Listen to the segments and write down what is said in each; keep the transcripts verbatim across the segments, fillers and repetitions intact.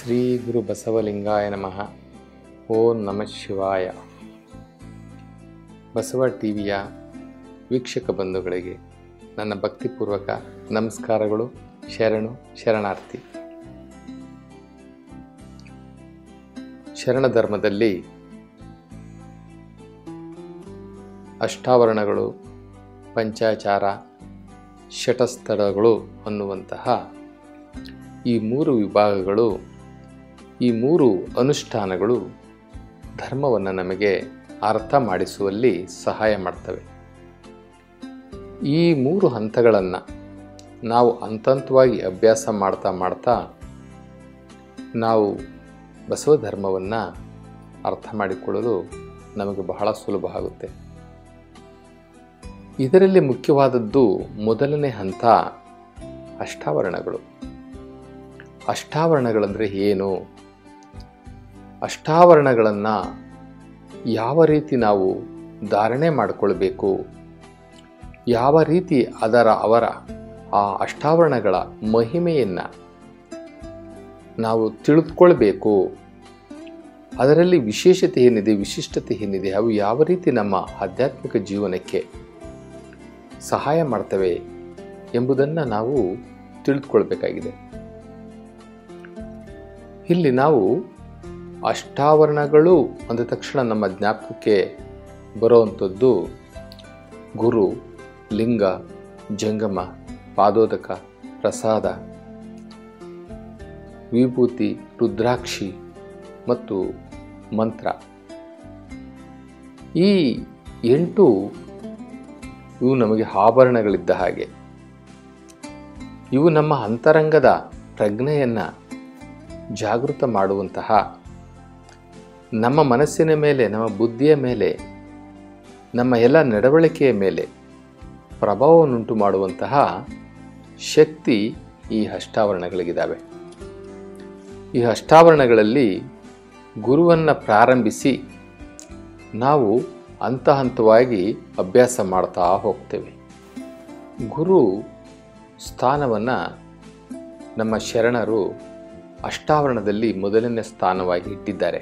ಶ್ರೀ ಗುರು ಬಸವಲಿಂಗಾಯ ನಮಃ. ಓಂ ನಮಃ ಶಿವಾಯ. ಬಸವ ಟಿವಿಯ ವೀಕ್ಷಕ ಬಂಧುಗಳಿಗೆ ನನ್ನ ಭಕ್ತಿಪೂರ್ವಕ ನಮಸ್ಕಾರಗಳು. ಶರಣು ಶರಣಾರ್ಥಿ. ಶರಣ ಧರ್ಮದಲ್ಲಿ ಅಷ್ಟಾವರಣಗಳು, ಪಂಚಾಚಾರ, ಶಟಸ್ಥಳಗಳು ಅನ್ನುವಂತಹ ಈ ಮೂರು ವಿಭಾಗಗಳು, ಈ ಮೂರು ಅನುಷ್ಠಾನಗಳು ಧರ್ಮವನ್ನು ನಮಗೆ ಅರ್ಥ ಮಾಡಿಸುವಲ್ಲಿ ಸಹಾಯ ಮಾಡ್ತವೆ. ಈ ಮೂರು ಹಂತಗಳನ್ನು ನಾವು ಹಂತವಾಗಿ ಅಭ್ಯಾಸ ಮಾಡ್ತಾ ಮಾಡ್ತಾ ನಾವು ಬಸವ ಧರ್ಮವನ್ನು ಅರ್ಥ ಮಾಡಿಕೊಳ್ಳಲು ನಮಗೆ ಬಹಳ ಸುಲಭ ಆಗುತ್ತೆ. ಇದರಲ್ಲಿ ಮುಖ್ಯವಾದದ್ದು ಮೊದಲನೇ ಹಂತ ಅಷ್ಟಾವರಣಗಳು. ಅಷ್ಟಾವರಣಗಳಂದರೆ ಏನು? ಅಷ್ಟಾವರಣಗಳನ್ನು ಯಾವ ರೀತಿ ನಾವು ಧಾರಣೆ ಮಾಡಿಕೊಳ್ಬೇಕು, ಯಾವ ರೀತಿ ಅದರ ಅವರ ಆ ಅಷ್ಟಾವರಣಗಳ ಮಹಿಮೆಯನ್ನು ನಾವು ತಿಳಿದುಕೊಳ್ಬೇಕು, ಅದರಲ್ಲಿ ವಿಶೇಷತೆ ಏನಿದೆ, ವಿಶಿಷ್ಟತೆ ಏನಿದೆ, ಅವು ಯಾವ ರೀತಿ ನಮ್ಮ ಆಧ್ಯಾತ್ಮಿಕ ಜೀವನಕ್ಕೆ ಸಹಾಯ ಮಾಡ್ತವೆ ಎಂಬುದನ್ನು ನಾವು ತಿಳಿದುಕೊಳ್ಬೇಕಾಗಿದೆ. ಇಲ್ಲಿ ನಾವು ಅಷ್ಟಾವರಣಗಳು ಅಂದ ತಕ್ಷಣ ನಮ್ಮ ಜ್ಞಾಪಕಕ್ಕೆ ಬರುವಂಥದ್ದು ಗುರು, ಲಿಂಗ, ಜಂಗಮ, ಪಾದೋದಕ, ಪ್ರಸಾದ, ವಿಭೂತಿ, ರುದ್ರಾಕ್ಷಿ ಮತ್ತು ಮಂತ್ರ. ಈ ಎಂಟು ಇವು ನಮಗೆ ಆಭರಣಗಳಿದ್ದ ಹಾಗೆ. ಇವು ನಮ್ಮ ಅಂತರಂಗದ ಪ್ರಜ್ಞೆಯನ್ನು ಜಾಗೃತ ಮಾಡುವಂತಹ, ನಮ್ಮ ಮನಸ್ಸಿನ ಮೇಲೆ, ನಮ್ಮ ಬುದ್ಧಿಯ ಮೇಲೆ, ನಮ್ಮ ಎಲ್ಲ ನಡವಳಿಕೆಯ ಮೇಲೆ ಪ್ರಭಾವವನ್ನುಂಟು ಮಾಡುವಂತಹ ಶಕ್ತಿ ಈ ಅಷ್ಟಾವರಣಗಳಿಗಿದ್ದಾವೆ. ಈ ಅಷ್ಟಾವರಣಗಳಲ್ಲಿ ಗುರುವನ್ನು ಪ್ರಾರಂಭಿಸಿ ನಾವು ಹಂತ ಹಂತವಾಗಿ ಅಭ್ಯಾಸ ಮಾಡ್ತಾ ಹೋಗ್ತೇವೆ. ಗುರು ಸ್ಥಾನವನ್ನು ನಮ್ಮ ಶರಣರು ಅಷ್ಟಾವರಣದಲ್ಲಿ ಮೊದಲನೇ ಸ್ಥಾನವಾಗಿ ಇಟ್ಟಿದ್ದಾರೆ.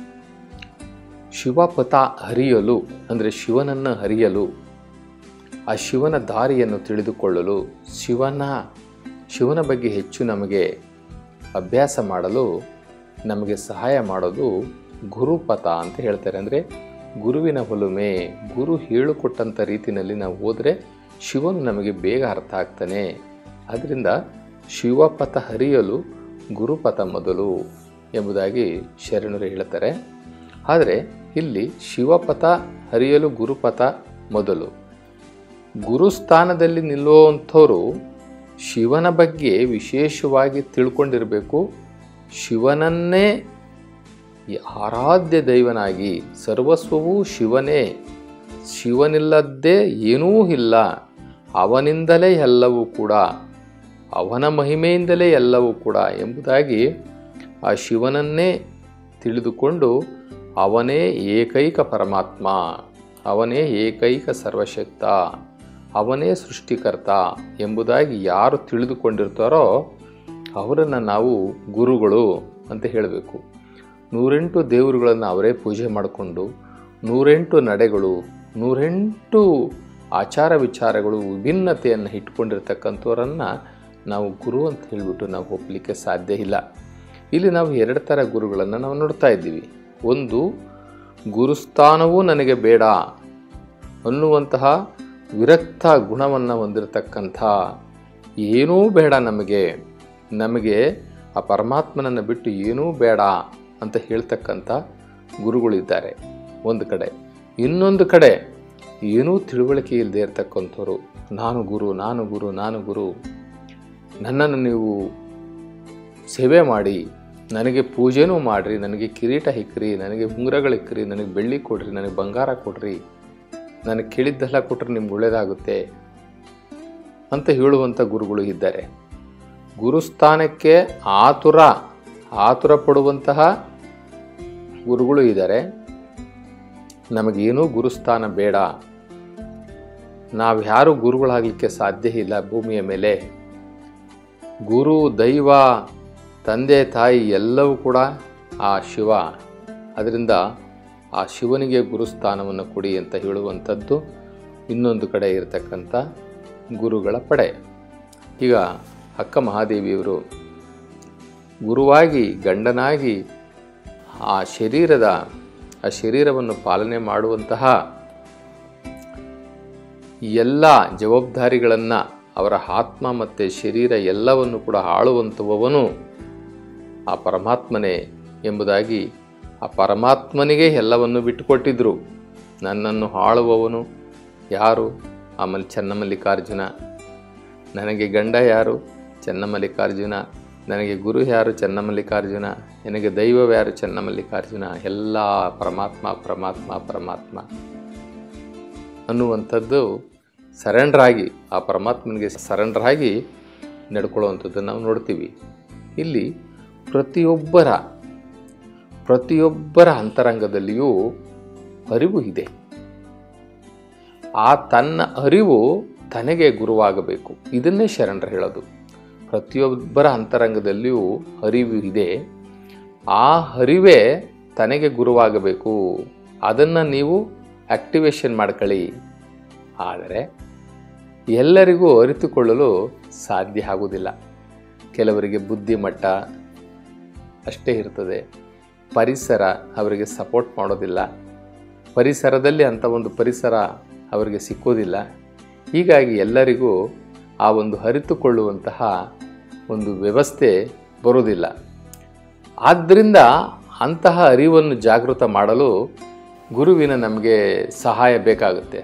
ಶಿವಪಥ ಹರಿಯಲು ಅಂದರೆ ಶಿವನನ್ನು ಹರಿಯಲು, ಆ ಶಿವನ ದಾರಿಯನ್ನು ತಿಳಿದುಕೊಳ್ಳಲು, ಶಿವನ ಶಿವನ ಬಗ್ಗೆ ಹೆಚ್ಚು ನಮಗೆ ಅಭ್ಯಾಸ ಮಾಡಲು ನಮಗೆ ಸಹಾಯ ಮಾಡೋದು ಗುರುಪಥ ಅಂತ ಹೇಳ್ತಾರೆ. ಅಂದರೆ ಗುರುವಿನ ಒಲುಮೆ, ಗುರು ಹೇಳಿಕೊಟ್ಟಂಥ ರೀತಿಯಲ್ಲಿ ನಾವು ಹೋದರೆ ಶಿವನು ನಮಗೆ ಬೇಗ ಅರ್ಥ ಆಗ್ತಾನೆ. ಆದ್ದರಿಂದ ಶಿವಪಥ ಹರಿಯಲು ಗುರುಪಥ ಮೊದಲು ಎಂಬುದಾಗಿ ಶರಣರು ಹೇಳ್ತಾರೆ. ಆದರೆ ಇಲ್ಲಿ ಶಿವಪಥ ಹರಿಯಲು ಗುರುಪಥ ಮೊದಲು. ಗುರುಸ್ಥಾನದಲ್ಲಿ ನಿಲ್ಲುವಂಥವರು ಶಿವನ ಬಗ್ಗೆ ವಿಶೇಷವಾಗಿ ತಿಳ್ಕೊಂಡಿರಬೇಕು. ಶಿವನನ್ನೇ ಆರಾಧ್ಯ ದೈವನಾಗಿ, ಸರ್ವಸ್ವವೂ ಶಿವನೇ, ಶಿವನಿಲ್ಲದ್ದೇ ಏನೂ ಇಲ್ಲ, ಅವನಿಂದಲೇ ಎಲ್ಲವೂ ಕೂಡ, ಅವನ ಮಹಿಮೆಯಿಂದಲೇ ಎಲ್ಲವೂ ಕೂಡ ಎಂಬುದಾಗಿ ಆ ಶಿವನನ್ನೇ ತಿಳಿದುಕೊಂಡು ಅವನೇ ಏಕೈಕ ಪರಮಾತ್ಮ, ಅವನೇ ಏಕೈಕ ಸರ್ವಶಕ್ತ, ಅವನೇ ಸೃಷ್ಟಿಕರ್ತ ಎಂಬುದಾಗಿ ಯಾರು ತಿಳಿದುಕೊಂಡಿರ್ತಾರೋ ಅವರನ್ನು ನಾವು ಗುರುಗಳು ಅಂತ ಹೇಳಬೇಕು. ನೂರೆಂಟು ದೇವರುಗಳನ್ನು ಅವರೇ ಪೂಜೆ ಮಾಡಿಕೊಂಡು, ನೂರೆಂಟು ನಡೆಗಳು, ನೂರೆಂಟು ಆಚಾರ ವಿಚಾರಗಳು, ವಿಭಿನ್ನತೆಯನ್ನು ಇಟ್ಕೊಂಡಿರ್ತಕ್ಕಂಥವರನ್ನು ನಾವು ಗುರು ಅಂತ ಹೇಳಿಬಿಟ್ಟು ನಾವು ಒಪ್ಪಲಿಕ್ಕೆ ಸಾಧ್ಯ ಇಲ್ಲ. ಇಲ್ಲಿ ನಾವು ಎರಡು ಥರ ಗುರುಗಳನ್ನು ನಾವು ನೋಡ್ತಾ ಇದ್ದೀವಿ. ಒಂದು, ಗುರುಸ್ಥಾನವೂ ನನಗೆ ಬೇಡ ಅನ್ನುವಂತಹ ವಿರಕ್ತ ಗುಣವನ್ನು ಹೊಂದಿರತಕ್ಕಂಥ, ಏನೂ ಬೇಡ ನಮಗೆ, ನಮಗೆ ಆ ಪರಮಾತ್ಮನನ್ನು ಬಿಟ್ಟು ಏನೂ ಬೇಡ ಅಂತ ಹೇಳ್ತಕ್ಕಂಥ ಗುರುಗಳಿದ್ದಾರೆ ಒಂದು ಕಡೆ. ಇನ್ನೊಂದು ಕಡೆ ಏನೂ ತಿಳುವಳಿಕೆ ಇಲ್ಲದೆ ಇರತಕ್ಕಂಥವ್ರು, ನಾನು ಗುರು, ನಾನು ಗುರು, ನಾನು ಗುರು, ನನ್ನನ್ನು ನೀವು ಸೇವೆ ಮಾಡಿ, ನನಗೆ ಪೂಜೆನೂ ಮಾಡಿರಿ, ನನಗೆ ಕಿರೀಟ ಇಕ್ಕಿರಿ, ನನಗೆ ಉಂಗುರಗಳಿಕ್ಕಿರಿ, ನನಗೆ ಬೆಳ್ಳಿ ಕೊಡ್ರಿ, ನನಗೆ ಬಂಗಾರ ಕೊಡ್ರಿ, ನನಗೆ ಕೇಳಿದ್ದೆಲ್ಲ ಕೊಟ್ಟರೆ ನಿಮ್ಗೆ ಒಳ್ಳೆಯದಾಗುತ್ತೆ ಅಂತ ಹೇಳುವಂಥ ಗುರುಗಳು ಇದ್ದಾರೆ. ಗುರುಸ್ಥಾನಕ್ಕೆ ಆತುರ ಆತುರ ಪಡುವಂತಹ ಗುರುಗಳು ಇದ್ದಾರೆ. ನಮಗೇನೂ ಗುರುಸ್ಥಾನ ಬೇಡ, ನಾವು ಯಾರೂ ಗುರುಗಳಾಗಲಿಕ್ಕೆ ಸಾಧ್ಯ ಇಲ್ಲ ಭೂಮಿಯ ಮೇಲೆ, ಗುರು ದೈವ ತಂದೆ ತಾಯಿ ಎಲ್ಲವೂ ಕೂಡ ಆ ಶಿವ. ಅದರಿಂದ ಆ ಶಿವನಿಗೆ ಗುರುಸ್ಥಾನವನ್ನು ಕೊಡಿ ಅಂತ ಹೇಳುವಂಥದ್ದು ಇನ್ನೊಂದು ಕಡೆ ಇರತಕ್ಕಂಥ ಗುರುಗಳ ಪಡೆ. ಈಗ ಅಕ್ಕ ಮಹಾದೇವಿಯವರು ಗುರುವಾಗಿ ಗಂಡನಾಗಿ ಆ ಶರೀರದ ಆ ಶರೀರವನ್ನು ಪಾಲನೆ ಮಾಡುವಂತಹ ಎಲ್ಲ ಜವಾಬ್ದಾರಿಗಳನ್ನು, ಅವರ ಆತ್ಮ ಮತ್ತು ಶರೀರ ಎಲ್ಲವನ್ನು ಕೂಡ ಆಳುವಂಥವನು ಆ ಪರಮಾತ್ಮನೇ ಎಂಬುದಾಗಿ ಆ ಪರಮಾತ್ಮನಿಗೆ ಎಲ್ಲವನ್ನು ಬಿಟ್ಟುಕೊಟ್ಟಿದ್ದರು. ನನ್ನನ್ನು ಆಳುವವನು ಯಾರು? ಆಮೇಲೆ ಚನ್ನಮಲ್ಲಿಕಾರ್ಜುನ. ನನಗೆ ಗಂಡ ಯಾರು? ಚನ್ನಮಲ್ಲಿಕಾರ್ಜುನ. ನನಗೆ ಗುರು ಯಾರು? ಚನ್ನಮಲ್ಲಿಕಾರ್ಜುನ. ನನಗೆ ದೈವವ್ಯಾರು? ಚನ್ನಮಲ್ಲಿಕಾರ್ಜುನ. ಎಲ್ಲ ಪರಮಾತ್ಮ ಪರಮಾತ್ಮ ಪರಮಾತ್ಮ ಅನ್ನುವಂಥದ್ದು ಸರೆಂಡ್ರಾಗಿ, ಆ ಪರಮಾತ್ಮನಿಗೆ ಸರೆಂಡ್ರಾಗಿ ನಡ್ಕೊಳ್ಳುವಂಥದ್ದನ್ನು ನಾವು ನೋಡ್ತೀವಿ. ಇಲ್ಲಿ ಪ್ರತಿಯೊಬ್ಬರ ಪ್ರತಿಯೊಬ್ಬರ ಅಂತರಂಗದಲ್ಲಿಯೂ ಅರಿವು ಇದೆ. ಆ ತನ್ನ ಅರಿವು ತನಗೆ ಗುರುವಾಗಬೇಕು. ಇದನ್ನೇ ಶರಣರು ಹೇಳೋದು. ಪ್ರತಿಯೊಬ್ಬರ ಅಂತರಂಗದಲ್ಲಿಯೂ ಅರಿವು ಇದೆ. ಆ ಅರಿವೇ ತನಗೆ ಗುರುವಾಗಬೇಕು. ಅದನ್ನು ನೀವು ಆಕ್ಟಿವೇಶನ್ ಮಾಡ್ಕೊಳ್ಳಿ. ಆದರೆ ಎಲ್ಲರಿಗೂ ಅರಿತುಕೊಳ್ಳಲು ಸಾಧ್ಯ ಆಗುವುದಿಲ್ಲ. ಕೆಲವರಿಗೆ ಬುದ್ಧಿಮಟ್ಟ ಅಷ್ಟೇ ಇರ್ತದೆ. ಪರಿಸರ ಅವರಿಗೆ ಸಪೋರ್ಟ್ ಮಾಡೋದಿಲ್ಲ. ಪರಿಸರದಲ್ಲಿ ಅಂಥ ಒಂದು ಪರಿಸರ ಅವರಿಗೆ ಸಿಕ್ಕೋದಿಲ್ಲ. ಹೀಗಾಗಿ ಎಲ್ಲರಿಗೂ ಆ ಒಂದು ಅರಿತುಕೊಳ್ಳುವಂತಹ ಒಂದು ವ್ಯವಸ್ಥೆ ಬರೋದಿಲ್ಲ. ಆದ್ದರಿಂದ ಅಂತಹ ಅರಿವನ್ನು ಜಾಗೃತ ಮಾಡಲು ಗುರುವಿನ ನಮಗೆ ಸಹಾಯ ಬೇಕಾಗುತ್ತೆ.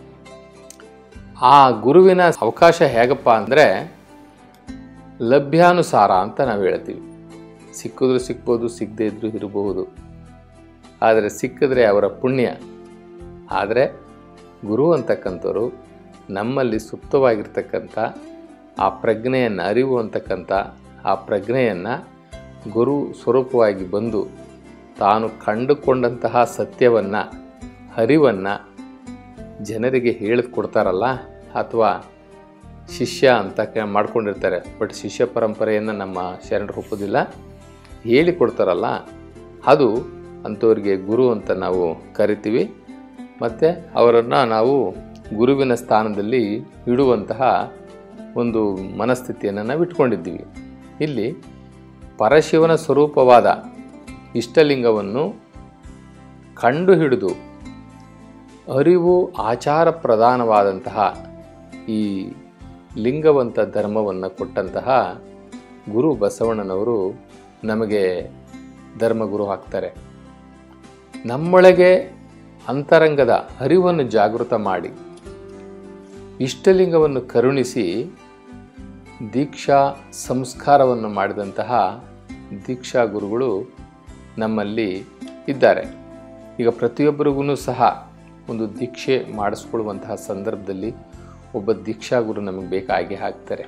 ಆ ಗುರುವಿನ ಅವಕಾಶ ಹೇಗಪ್ಪ ಅಂದರೆ ಲಭ್ಯಾನುಸಾರ ಅಂತ ನಾವು ಹೇಳ್ತೀವಿ. ಸಿಕ್ಕಿದ್ರೂ ಸಿಕ್ಬೋದು, ಸಿಕ್ಕದೇ ಇದ್ರೂ ಇರಬಹುದು. ಆದರೆ ಸಿಕ್ಕಿದ್ರೆ ಅವರ ಪುಣ್ಯ. ಆದರೆ ಗುರು ಅಂತಕ್ಕಂಥವ್ರು ನಮ್ಮಲ್ಲಿ ಸುಪ್ತವಾಗಿರ್ತಕ್ಕಂಥ ಆ ಪ್ರಜ್ಞೆಯನ್ನು, ಅರಿವು ಅಂತಕ್ಕಂಥ ಆ ಪ್ರಜ್ಞೆಯನ್ನು ಗುರು ಸ್ವರೂಪವಾಗಿ ಬಂದು ತಾನು ಕಂಡುಕೊಂಡಂತಹ ಸತ್ಯವನ್ನು, ಅರಿವನ್ನು ಜನರಿಗೆ ಹೇಳಿಕೊಡ್ತಾರಲ್ಲ, ಅಥವಾ ಶಿಷ್ಯ ಅಂತ ಮಾಡ್ಕೊಂಡಿರ್ತಾರೆ. ಬಟ್ ಶಿಷ್ಯ ಪರಂಪರೆಯನ್ನು ನಮ್ಮ ಶರಣರು ಒಪ್ಪೋದಿಲ್ಲ. ಹೇಳಿಕೊಡ್ತಾರಲ್ಲ, ಅದು ಅಂಥವ್ರಿಗೆ ಗುರು ಅಂತ ನಾವು ಕರಿತೀವಿ. ಮತ್ತು ಅವರನ್ನು ನಾವು ಗುರುವಿನ ಸ್ಥಾನದಲ್ಲಿ ಇಡುವಂತಹ ಒಂದು ಮನಸ್ಥಿತಿಯನ್ನು ನಾವು ಇಟ್ಕೊಂಡಿದ್ದೀವಿ. ಇಲ್ಲಿ ಪರಶಿವನ ಸ್ವರೂಪವಾದ ಇಷ್ಟಲಿಂಗವನ್ನು ಕಂಡು ಹಿಡಿದು ಅರಿವು ಆಚಾರ ಪ್ರಧಾನವಾದಂತಹ ಈ ಲಿಂಗವಂತ ಧರ್ಮವನ್ನು ಕೊಟ್ಟಂತಹ ಗುರು ಬಸವಣ್ಣನವರು ನಮಗೆ ಧರ್ಮಗುರು ಆಗ್ತಾರೆ. ನಮ್ಮೊಳಗೆ ಅಂತರಂಗದ ಅರಿವನ್ನು ಜಾಗೃತ ಮಾಡಿ ಇಷ್ಟಲಿಂಗವನ್ನು ಕರುಣಿಸಿ ದೀಕ್ಷಾ ಸಂಸ್ಕಾರವನ್ನು ಮಾಡಿದಂತಹ ದೀಕ್ಷಾ ಗುರುಗಳು ನಮ್ಮಲ್ಲಿ ಇದ್ದಾರೆ. ಈಗ ಪ್ರತಿಯೊಬ್ಬರಿಗೂ ಸಹ ಒಂದು ದೀಕ್ಷೆ ಮಾಡಿಸ್ಕೊಳ್ಳುವಂತಹ ಸಂದರ್ಭದಲ್ಲಿ ಒಬ್ಬ ದೀಕ್ಷಾಗುರು ನಮಗೆ ಬೇಕಾಗಿ ಆಗ್ತಾರೆ.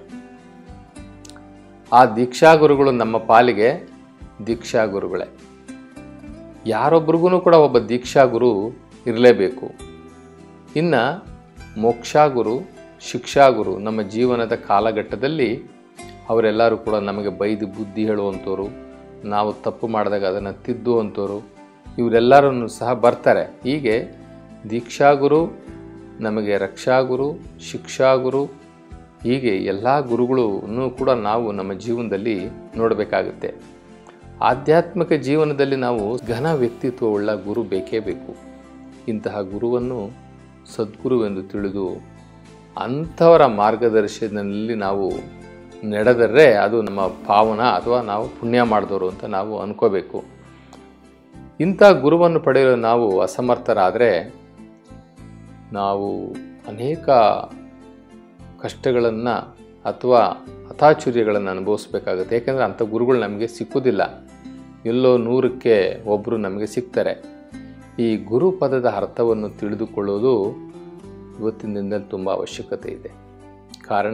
ಆ ದೀಕ್ಷಾಗುರುಗಳು ನಮ್ಮ ಪಾಲಿಗೆ ದೀಕ್ಷಾಗುರುಗಳೇ. ಯಾರೊಬ್ರಿಗೂ ಕೂಡ ಒಬ್ಬ ದೀಕ್ಷಾಗುರು ಇರಲೇಬೇಕು. ಇನ್ನು ಮೋಕ್ಷಾಗುರು, ಶಿಕ್ಷಾಗುರು ನಮ್ಮ ಜೀವನದ ಕಾಲಘಟ್ಟದಲ್ಲಿ ಅವರೆಲ್ಲರೂ ಕೂಡ ನಮಗೆ ಬೈದು ಬುದ್ಧಿ ಹೇಳುವಂಥವ್ರು, ನಾವು ತಪ್ಪು ಮಾಡಿದಾಗ ಅದನ್ನು ತಿದ್ದುವಂಥವ್ರು, ಇವರೆಲ್ಲರನ್ನು ಸಹ ಬರ್ತಾರೆ. ಹೀಗೆ ದೀಕ್ಷಾಗುರು, ನಮಗೆ ರಕ್ಷಾಗುರು, ಶಿಕ್ಷಾಗುರು, ಹೀಗೆ ಎಲ್ಲ ಗುರುಗಳನ್ನೂ ಕೂಡ ನಾವು ನಮ್ಮ ಜೀವನದಲ್ಲಿ ನೋಡಬೇಕಾಗುತ್ತೆ. ಆಧ್ಯಾತ್ಮಿಕ ಜೀವನದಲ್ಲಿ ನಾವು ಘನ ವ್ಯಕ್ತಿತ್ವವುಳ್ಳ ಗುರು ಬೇಕೇ ಬೇಕು. ಇಂತಹ ಗುರುವನ್ನು ಸದ್ಗುರುವೆಂದು ತಿಳಿದು ಅಂಥವರ ಮಾರ್ಗದರ್ಶನದಲ್ಲಿ ನಾವು ನಡೆದರೆ ಅದು ನಮ್ಮ ಪಾವನ ಅಥವಾ ನಾವು ಪುಣ್ಯ ಮಾಡಿದವರು ಅಂತ ನಾವು ಅನ್ಕೋಬೇಕು. ಇಂಥ ಗುರುವನ್ನು ಪಡೆಯಲು ನಾವು ಅಸಮರ್ಥರಾದರೆ ನಾವು ಅನೇಕ ಕಷ್ಟಗಳನ್ನು ಅಥವಾ ಹತಾಚುರ್ಯಗಳನ್ನು ಅನುಭವಿಸ್ಬೇಕಾಗುತ್ತೆ. ಏಕೆಂದರೆ ಅಂಥ ಗುರುಗಳು ನಮಗೆ ಸಿಕ್ಕುವುದಿಲ್ಲ. ಎಲ್ಲೋ ನೂರಕ್ಕೆ ಒಬ್ಬರು ನಮಗೆ ಸಿಗ್ತಾರೆ. ಈ ಗುರು ಪದದ ಅರ್ಥವನ್ನು ತಿಳಿದುಕೊಳ್ಳೋದು ಇವತ್ತಿನ ದಿನದಲ್ಲಿ ತುಂಬ ಅವಶ್ಯಕತೆ ಇದೆ. ಕಾರಣ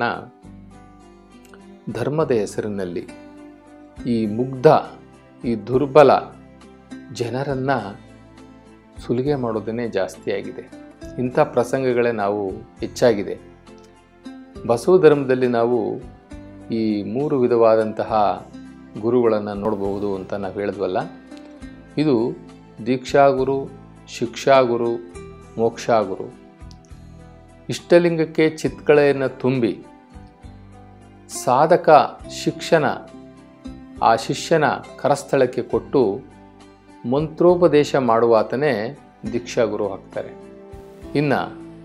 ಧರ್ಮದ ಹೆಸರಿನಲ್ಲಿ ಈ ಮುಗ್ಧ, ಈ ದುರ್ಬಲ ಜನರನ್ನು ಸುಲಿಗೆ ಮಾಡೋದನ್ನೇ ಜಾಸ್ತಿ ಆಗಿದೆ. ಇಂಥ ಪ್ರಸಂಗಗಳೇ ನಾವು ಹೆಚ್ಚಾಗಿದೆ. ಬಸವ ಧರ್ಮದಲ್ಲಿ ನಾವು ಈ ಮೂರು ವಿಧವಾದಂತಹ ಗುರುಗಳನ್ನು ನೋಡ್ಬೋದು ಅಂತ ನಾವು ಹೇಳಿದ್ವಲ್ಲ. ಇದು ದೀಕ್ಷಾಗುರು, ಶಿಕ್ಷಾಗುರು, ಮೋಕ್ಷಾಗುರು. ಇಷ್ಟಲಿಂಗಕ್ಕೆ ಚಿತ್ಕಳೆಯನ್ನು ತುಂಬಿ ಸಾಧಕ ಶಿಕ್ಷಣ ಆ ಶಿಷ್ಯನ ಕರಸ್ಥಳಕ್ಕೆ ಕೊಟ್ಟು ಮಂತ್ರೋಪದೇಶ ಮಾಡುವಾತನೇ ದೀಕ್ಷಾಗುರು ಆಗ್ತಾರೆ. ಇನ್ನು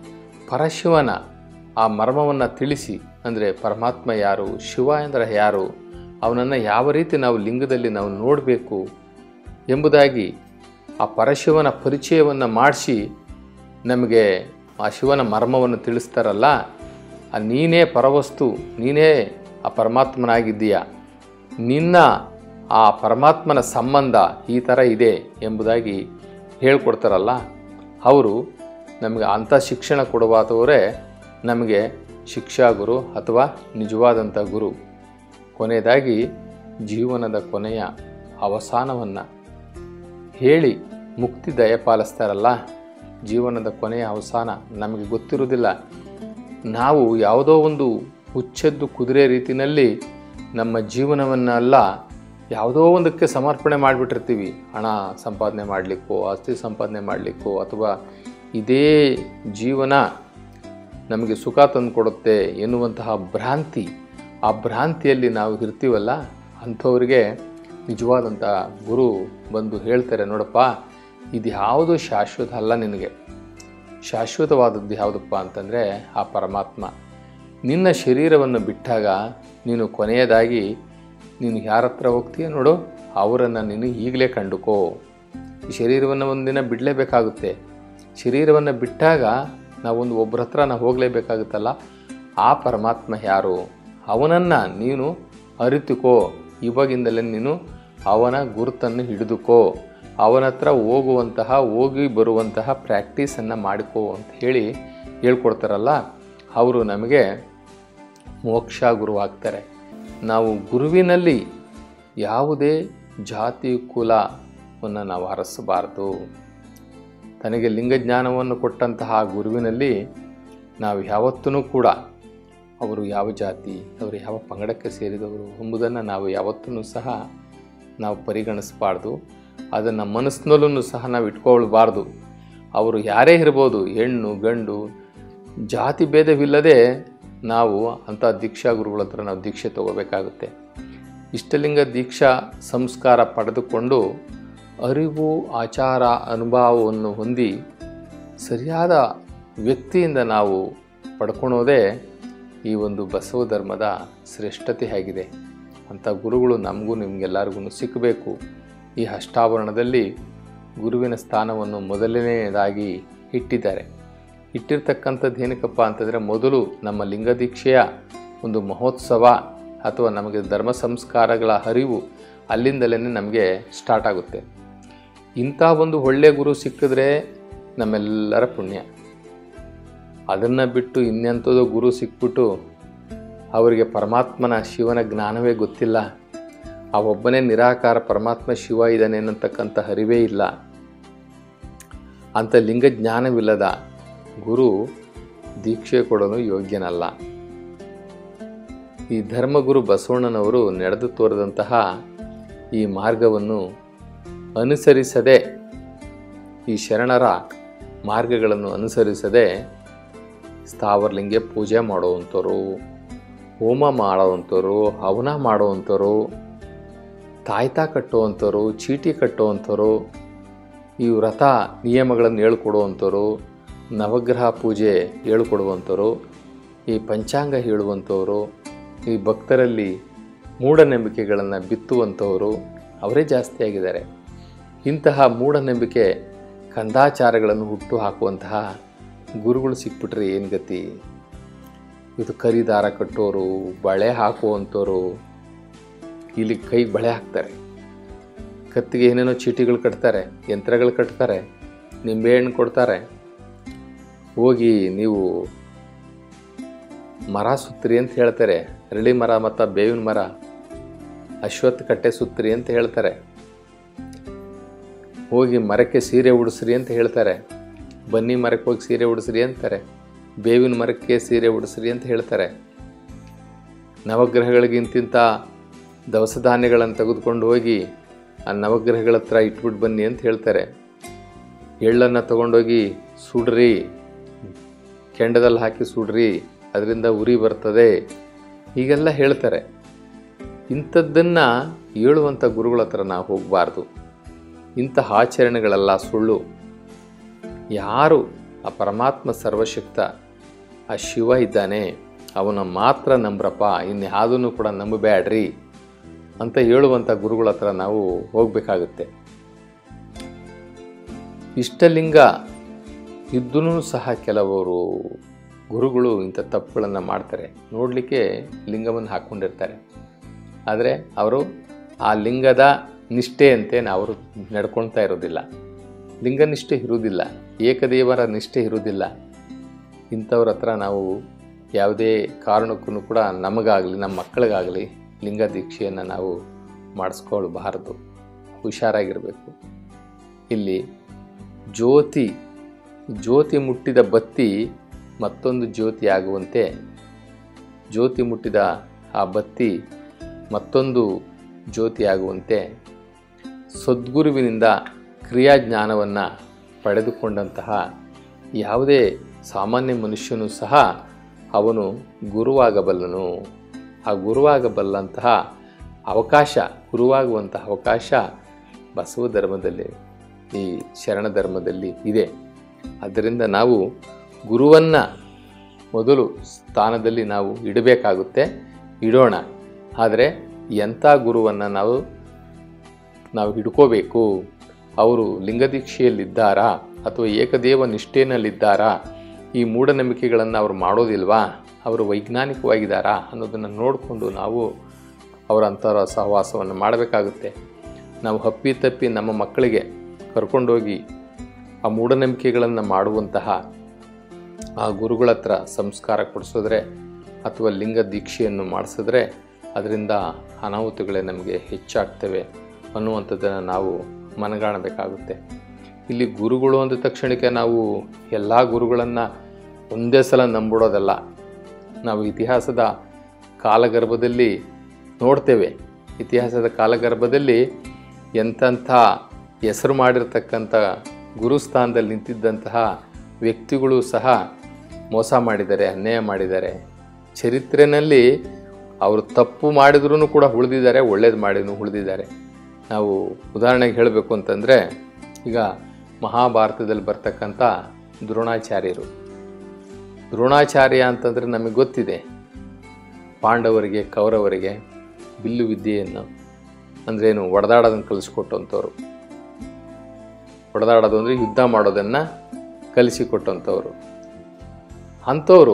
ಪರಶಿವನ ಆ ಮರ್ಮವನ್ನು ತಿಳಿಸಿ, ಅಂದರೆ ಪರಮಾತ್ಮ ಯಾರು, ಶಿವ ಅಂದರೆ ಯಾರು, ಅವನನ್ನು ಯಾವ ರೀತಿ ನಾವು ಲಿಂಗದಲ್ಲಿ ನಾವು ನೋಡಬೇಕು ಎಂಬುದಾಗಿ ಆ ಪರಶಿವನ ಪರಿಚಯವನ್ನು ಮಾಡಿಸಿ ನಮಗೆ ಆ ಶಿವನ ಮರ್ಮವನ್ನು ತಿಳಿಸ್ತಾರಲ್ಲ, ಆ ನೀನೇ ಪರವಸ್ತು, ನೀನೇ ಆ ಪರಮಾತ್ಮನಾಗಿದ್ದೀಯ, ನಿನ್ನ ಆ ಪರಮಾತ್ಮನ ಸಂಬಂಧ ಈ ಥರ ಇದೆ ಎಂಬುದಾಗಿ ಹೇಳ್ಕೊಡ್ತಾರಲ್ಲ, ಅವರು ನಮಗೆ ಅಂಥ ಶಿಕ್ಷಣ ಕೊಡುವಾದವರೇ ನಮಗೆ ಶಿಕ್ಷಾಗುರು ಅಥವಾ ನಿಜವಾದಂಥ ಗುರು. ಕೊನೆಯದಾಗಿ ಜೀವನದ ಕೊನೆಯ ಅವಸಾನವನ್ನು ಹೇಳಿ ಮುಕ್ತಿ ದಯಪಾಲಿಸ್ತಾರಲ್ಲ, ಜೀವನದ ಕೊನೆಯ ಅವಸಾನ ನಮಗೆ ಗೊತ್ತಿರುವುದಿಲ್ಲ. ನಾವು ಯಾವುದೋ ಒಂದು ಹುಚ್ಚೆದ್ದು ಕುದುರೆ ರೀತಿಯಲ್ಲಿ ನಮ್ಮ ಜೀವನವನ್ನೆಲ್ಲ ಯಾವುದೋ ಒಂದಕ್ಕೆ ಸಮರ್ಪಣೆ ಮಾಡಿಬಿಟ್ಟಿರ್ತೀವಿ. ಹಣ ಸಂಪಾದನೆ ಮಾಡಲಿಕ್ಕೋ, ಆಸ್ತಿ ಸಂಪಾದನೆ ಮಾಡಲಿಕ್ಕೋ, ಅಥವಾ ಇದೇ ಜೀವನ ನಮಗೆ ಸುಖ ತಂದು ಕೊಡುತ್ತೆ ಎನ್ನುವಂತಹ ಭ್ರಾಂತಿ, ಆ ಭ್ರಾಂತಿಯಲ್ಲಿ ನಾವು ಇರ್ತೀವಲ್ಲ, ಅಂಥವರಿಗೆ ನಿಜವಾದಂಥ ಗುರು ಬಂದು ಹೇಳ್ತಾರೆ, ನೋಡಪ್ಪ ಇದು ಯಾವುದು ಶಾಶ್ವತ ಅಲ್ಲ, ನಿನಗೆ ಶಾಶ್ವತವಾದದ್ದು ಯಾವುದಪ್ಪ ಅಂತಂದರೆ ಆ ಪರಮಾತ್ಮ. ನಿನ್ನ ಶರೀರವನ್ನು ಬಿಟ್ಟಾಗ ನೀನು ಕೊನೆಯದಾಗಿ ನೀನು ಯಾರ ಹತ್ರ ಹೋಗ್ತೀಯ ನೋಡು, ಅವರನ್ನು ನೀನು ಈಗಲೇ ಕಂಡುಕೋ. ಈ ಶರೀರವನ್ನು ಒಂದಿನ ಬಿಡಲೇಬೇಕಾಗುತ್ತೆ. ಶರೀರವನ್ನು ಬಿಟ್ಟಾಗ ನಾವೊಂದು ಒಬ್ಬರ ಹತ್ರ ನಾವು ಹೋಗಲೇಬೇಕಾಗುತ್ತಲ್ಲ, ಆ ಪರಮಾತ್ಮ ಯಾರು, ಅವನನ್ನು ನೀನು ಅರಿತುಕೋ. ಇವಾಗಿಂದಲೇ ನೀನು ಅವನ ಗುರುತನ್ನು ಹಿಡಿದುಕೋ, ಅವನ ಹತ್ರ ಹೋಗುವಂತಹ ಹೋಗಿ ಬರುವಂತಹ ಪ್ರಾಕ್ಟೀಸನ್ನು ಮಾಡಿಕೋ ಅಂತ ಹೇಳಿ ಹೇಳ್ಕೊಡ್ತಾರಲ್ಲ, ಅವರು ನಮಗೆ ಮೋಕ್ಷ ಗುರುವಾಗ್ತಾರೆ. ನಾವು ಗುರುವಿನಲ್ಲಿ ಯಾವುದೇ ಜಾತಿ ಕುಲವನ್ನು ನಾವು ಹರಸಬಾರದು. ತನಗೆ ಲಿಂಗಜ್ಞಾನವನ್ನು ಕೊಟ್ಟಂತಹ ಗುರುವಿನಲ್ಲಿ ನಾವು ಯಾವತ್ತೂ ಕೂಡ ಅವರು ಯಾವ ಜಾತಿ, ಅವರು ಯಾವ ಪಂಗಡಕ್ಕೆ ಸೇರಿದವರು ಎಂಬುದನ್ನು ನಾವು ಯಾವತ್ತೂ ಸಹ ನಾವು ಪರಿಗಣಿಸಬಾರ್ದು. ಅದನ್ನು ಮನಸ್ಸಿನಲ್ಲೂ ಸಹ ನಾವು ಇಟ್ಕೊಳ್ಬಾರ್ದು. ಅವರು ಯಾರೇ ಇರ್ಬೋದು, ಹೆಣ್ಣು ಗಂಡು ಜಾತಿ ಭೇದವಿಲ್ಲದೆ ನಾವು ಅಂಥ ದೀಕ್ಷಾ ಗುರುಗಳ ಹತ್ರ ನಾವು ದೀಕ್ಷೆ ತಗೋಬೇಕಾಗುತ್ತೆ. ಇಷ್ಟಲಿಂಗ ದೀಕ್ಷಾ ಸಂಸ್ಕಾರ ಪಡೆದುಕೊಂಡು ಅರಿವು, ಆಚಾರ, ಅನುಭವವನ್ನು ಹೊಂದಿ ಸರಿಯಾದ ವ್ಯಕ್ತಿಯಿಂದ ನಾವು ಪಡ್ಕೊಳೋದೇ ಈ ಒಂದು ಬಸವ ಧರ್ಮದ ಶ್ರೇಷ್ಠತೆ ಆಗಿದೆ. ಅಂಥ ಗುರುಗಳು ನಮಗೂ ನಿಮಗೆಲ್ಲರಿಗೂ ಸಿಕ್ಕಬೇಕು. ಈ ಅಷ್ಟಾವರಣದಲ್ಲಿ ಗುರುವಿನ ಸ್ಥಾನವನ್ನು ಮೊದಲನೆಯದಾಗಿ ಇಟ್ಟಿದ್ದಾರೆ. ಇಟ್ಟಿರ್ತಕ್ಕಂಥದ್ದು ಏನಕ್ಕಪ್ಪ ಅಂತಂದರೆ, ಮೊದಲು ನಮ್ಮ ಲಿಂಗದೀಕ್ಷೆಯ ಒಂದು ಮಹೋತ್ಸವ ಅಥವಾ ನಮಗೆ ಧರ್ಮ ಸಂಸ್ಕಾರಗಳ ಅರಿವು ಅಲ್ಲಿಂದಲೇ ನಮಗೆ ಸ್ಟಾರ್ಟ್ ಆಗುತ್ತೆ. ಇಂಥ ಒಂದು ಒಳ್ಳೆಯ ಗುರು ಸಿಕ್ಕಿದ್ರೆ ನಮ್ಮೆಲ್ಲರ ಪುಣ್ಯ. ಅದನ್ನು ಬಿಟ್ಟು ಇನ್ನೆಂಥದೋ ಗುರು ಸಿಕ್ಬಿಟ್ಟು ಅವರಿಗೆ ಪರಮಾತ್ಮನ ಶಿವನ ಜ್ಞಾನವೇ ಗೊತ್ತಿಲ್ಲ, ಆ ಒಬ್ಬನೇ ನಿರಾಕಾರ ಪರಮಾತ್ಮ ಶಿವ ಇದ್ದಾನೆ ಅನ್ನತಕ್ಕಂಥ ಅರಿವೇ ಇಲ್ಲ, ಅಂಥ ಲಿಂಗಜ್ಞಾನವಿಲ್ಲದ ಗುರು ದೀಕ್ಷೆ ಕೊಡಲು ಯೋಗ್ಯನಲ್ಲ. ಈ ಧರ್ಮಗುರು ಬಸವಣ್ಣನವರು ನಡೆದು ತೋರಿದಂತಹ ಈ ಮಾರ್ಗವನ್ನು ಅನುಸರಿಸದೆ, ಈ ಶರಣರ ಮಾರ್ಗಗಳನ್ನು ಅನುಸರಿಸದೆ ಸ್ಥಾವರಲಿಂಗ ಪೂಜೆ ಮಾಡುವಂಥವ್ರು, ಹೋಮ ಮಾಡುವಂಥವ್ರು, ಹವನ ಮಾಡುವಂಥವ್ರು, ತಾಯ್ತ ಕಟ್ಟುವಂಥವ್ರು, ಚೀಟಿ ಕಟ್ಟುವಂಥವ್ರು, ಈ ವ್ರತ ನಿಯಮಗಳನ್ನು ಹೇಳ್ಕೊಡುವಂಥವ್ರು, ನವಗ್ರಹ ಪೂಜೆ ಹೇಳ್ಕೊಡುವಂಥವ್ರು, ಈ ಪಂಚಾಂಗ ಹೇಳುವಂಥವ್ರು, ಈ ಭಕ್ತರಲ್ಲಿ ಮೂಢನಂಬಿಕೆಗಳನ್ನು ಬಿತ್ತುವಂಥವರು ಅವರೇ ಜಾಸ್ತಿ ಆಗಿದ್ದಾರೆ. ಇಂತಹ ಮೂಢನಂಬಿಕೆ ಕಂದಾಚಾರಗಳನ್ನು ಹುಟ್ಟು ಹಾಕುವಂತಹ ಗುರುಗಳು ಸಿಕ್ಬಿಟ್ರೆ ಏನು ಗತಿ? ಇದು ಕರಿದಾರ ಕಟ್ಟೋರು, ಬಳೆ ಹಾಕುವಂಥವ್ರು, ಇಲ್ಲಿ ಕೈ ಬಳೆ ಹಾಕ್ತಾರೆ, ಕತ್ತಿಗೆ ಏನೇನೋ ಚೀಟಿಗಳು ಕಟ್ತಾರೆ, ಯಂತ್ರಗಳು ಕಟ್ತಾರೆ, ನಿಂಬೆಹಣ್ಣು ಕೊಡ್ತಾರೆ. ಹೋಗಿ ನೀವು ಮರ ಸುತ್ತರಿ ಅಂತ ಹೇಳ್ತಾರೆ, ಅರಳಿ ಮರ ಮತ್ತು ಬೇವಿನ ಮರ, ಅಶ್ವತ್ಥ ಕಟ್ಟೆ ಸುತ್ತರಿ ಅಂತ ಹೇಳ್ತಾರೆ. ಹೋಗಿ ಮರಕ್ಕೆ ಸೀರೆ ಉಡಿಸ್ರಿ ಅಂತ ಹೇಳ್ತಾರೆ, ಬನ್ನಿ ಮರಕ್ಕೆ ಹೋಗಿ ಸೀರೆ ಉಡಿಸ್ರಿ ಅಂತಾರೆ, ಬೇವಿನ ಮರಕ್ಕೆ ಸೀರೆ ಉಡಿಸ್ರಿ ಅಂತ ಹೇಳ್ತಾರೆ. ನವಗ್ರಹಗಳಿಗೆ ಇಂತಿಂಥ ದವಸ ಧಾನ್ಯಗಳನ್ನು ತೆಗೆದುಕೊಂಡು ಹೋಗಿ ಆ ನವಗ್ರಹಗಳ ಹತ್ರ ಇಟ್ಬಿಟ್ಟು ಬನ್ನಿ ಅಂತ ಹೇಳ್ತಾರೆ. ಎಳ್ಳನ್ನು ತಗೊಂಡೋಗಿ ಸುಡ್ರಿ, ಕೆಂಡದಲ್ಲಿ ಹಾಕಿ ಸುಡ್ರಿ, ಅದರಿಂದ ಉರಿ ಬರ್ತದೆ, ಹೀಗೆಲ್ಲ ಹೇಳ್ತಾರೆ. ಇಂಥದ್ದನ್ನು ಹೇಳುವಂಥ ಗುರುಗಳ ಹತ್ರ ನಾವು ಹೋಗಬಾರ್ದು. ಇಂತಹ ಆಚರಣೆಗಳೆಲ್ಲ ಸುಳ್ಳು. ಯಾರು ಆ ಪರಮಾತ್ಮ ಸರ್ವಶಕ್ತ ಆ ಶಿವ ಇದ್ದಾನೆ, ಅವನ ಮಾತ್ರ ನಂಬ್ರಪ್ಪ, ಇನ್ನು ಯಾವುದನ್ನು ಕೂಡ ನಂಬಬೇಡ್ರಿ ಅಂತ ಹೇಳುವಂಥ ಗುರುಗಳ ಹತ್ರ ನಾವು ಹೋಗಬೇಕಾಗುತ್ತೆ. ಇಷ್ಟಲಿಂಗ ಇದ್ದೂ ಸಹ ಕೆಲವರು ಗುರುಗಳು ಇಂಥ ತಪ್ಪುಗಳನ್ನು ಮಾಡ್ತಾರೆ. ನೋಡಲಿಕ್ಕೆ ಲಿಂಗವನ್ನು ಹಾಕ್ಕೊಂಡಿರ್ತಾರೆ, ಆದರೆ ಅವರು ಆ ಲಿಂಗದ ನಿಷ್ಠೆಯಂತೆ ಅವರು ನಡ್ಕೊಳ್ತಾ ಇರೋದಿಲ್ಲ. ಲಿಂಗನಿಷ್ಠೆ ಇರುವುದಿಲ್ಲ, ಏಕದೇವರ ನಿಷ್ಠೆ ಇರುವುದಿಲ್ಲ. ಇಂಥವ್ರ ಹತ್ರ ನಾವು ಯಾವುದೇ ಕಾರಣಕ್ಕೂ ಕೂಡ ನಮಗಾಗಲಿ ನಮ್ಮ ಮಕ್ಕಳಿಗಾಗಲಿ ಲಿಂಗ ದೀಕ್ಷೆಯನ್ನು ನಾವು ಮಾಡಿಸ್ಕೊಳ್ಬಾರ್ದು. ಹುಷಾರಾಗಿರಬೇಕು. ಇಲ್ಲಿ ಜ್ಯೋತಿ ಜ್ಯೋತಿ ಮುಟ್ಟಿದ ಬತ್ತಿ ಮತ್ತೊಂದು ಜ್ಯೋತಿ ಆಗುವಂತೆ, ಜ್ಯೋತಿ ಮುಟ್ಟಿದ ಆ ಬತ್ತಿ ಮತ್ತೊಂದು ಜ್ಯೋತಿ ಆಗುವಂತೆ ಸದ್ಗುರುವಿನಿಂದ ಕ್ರಿಯಾಜ್ಞಾನವನ್ನು ಪಡೆದುಕೊಂಡಂತಹ ಯಾವುದೇ ಸಾಮಾನ್ಯ ಮನುಷ್ಯನೂ ಸಹ ಅವನು ಗುರುವಾಗಬಲ್ಲನು. ಆ ಗುರುವಾಗಬಲ್ಲಂತಹ ಅವಕಾಶ, ಗುರುವಾಗುವಂತಹ ಅವಕಾಶ ಬಸವ ಧರ್ಮದಲ್ಲಿ, ಈ ಶರಣ ಧರ್ಮದಲ್ಲಿ ಇದೆ. ಆದ್ದರಿಂದ ನಾವು ಗುರುವನ್ನು ಮೊದಲು ಸ್ಥಾನದಲ್ಲಿ ನಾವು ಇಡಬೇಕಾಗುತ್ತೆ, ಇಡೋಣ. ಆದರೆ ಎಂಥ ಗುರುವನ್ನು ನಾವು ನಾವು ಹಿಡ್ಕೋಬೇಕು, ಅವರು ಲಿಂಗದೀಕ್ಷೆಯಲ್ಲಿದ್ದಾರಾ ಅಥವಾ ಏಕದೇವ ನಿಷ್ಠೆಯಲ್ಲಿದ್ದಾರಾ, ಈ ಮೂಢನಂಬಿಕೆಗಳನ್ನು ಅವರು ಮಾಡೋದಿಲ್ವಾ, ಅವರು ವೈಜ್ಞಾನಿಕವಾಗಿದ್ದಾರಾ ಅನ್ನೋದನ್ನು ನೋಡಿಕೊಂಡು ನಾವು ಅವರ ಅಂತರ ಸಹವಾಸವನ್ನು ಮಾಡಬೇಕಾಗುತ್ತೆ. ನಾವು ಹಪ್ಪಿ ತಪ್ಪಿ ನಮ್ಮ ಮಕ್ಕಳಿಗೆ ಕರ್ಕೊಂಡೋಗಿ ಆ ಮೂಢನಂಬಿಕೆಗಳನ್ನು ಮಾಡುವಂತಹ ಆ ಗುರುಗಳ ಹತ್ರ ಸಂಸ್ಕಾರ ಕೊಡಿಸಿದ್ರೆ ಅಥವಾ ಲಿಂಗ ದೀಕ್ಷೆಯನ್ನು ಮಾಡಿಸಿದ್ರೆ ಅದರಿಂದ ಅನಾಹುತಗಳೇ ನಮಗೆ ಹೆಚ್ಚಾಗ್ತವೆ ಅನ್ನುವಂಥದ್ದನ್ನು ನಾವು ಮನಗಾಣಬೇಕಾಗುತ್ತೆ. ಇಲ್ಲಿ ಗುರುಗಳು ಅಂದ ತಕ್ಷಣಕ್ಕೆ ನಾವು ಎಲ್ಲ ಗುರುಗಳನ್ನು ಒಂದೇ ಸಲ ನಂಬಿಡೋದಲ್ಲ. ನಾವು ಇತಿಹಾಸದ ಕಾಲಗರ್ಭದಲ್ಲಿ ನೋಡ್ತೇವೆ. ಇತಿಹಾಸದ ಕಾಲಗರ್ಭದಲ್ಲಿ ಎಂತೆಂಥ ಹೆಸರು ಮಾಡಿರ್ತಕ್ಕಂಥ ಗುರುಸ್ಥಾನದಲ್ಲಿ ನಿಂತಿದ್ದಂತಹ ವ್ಯಕ್ತಿಗಳು ಸಹ ಮೋಸ ಮಾಡಿದ್ದಾರೆ, ಅನ್ಯಾಯ ಮಾಡಿದ್ದಾರೆ. ಚರಿತ್ರೆಯಲ್ಲಿ ಅವರು ತಪ್ಪು ಮಾಡಿದ್ರೂ ಕೂಡ ಉಳಿದಿದ್ದಾರೆ, ಒಳ್ಳೇದು ಮಾಡಿನೂ ಉಳಿದಿದ್ದಾರೆ. ನಾವು ಉದಾಹರಣೆಗೆ ಹೇಳಬೇಕು ಅಂತಂದರೆ, ಈಗ ಮಹಾಭಾರತದಲ್ಲಿ ಬರ್ತಕ್ಕಂಥ ದ್ರೋಣಾಚಾರ್ಯರು. ದ್ರೋಣಾಚಾರ್ಯ ಅಂತಂದರೆ ನಮಗೆ ಗೊತ್ತಿದೆ, ಪಾಂಡವರಿಗೆ ಕೌರವರಿಗೆ ಬಿಲ್ಲು ವಿದ್ಯೆಯನ್ನು ಅಂದ್ರೇನು ಹೊಡೆದಾಡೋದನ್ನು ಕಲಿಸ್ಕೊಟ್ಟಂಥವ್ರು. ಹೊಡೆದಾಡೋದು ಅಂದರೆ ಯುದ್ಧ ಮಾಡೋದನ್ನು ಕಲಿಸಿಕೊಟ್ಟಂಥವ್ರು. ಅಂಥವರು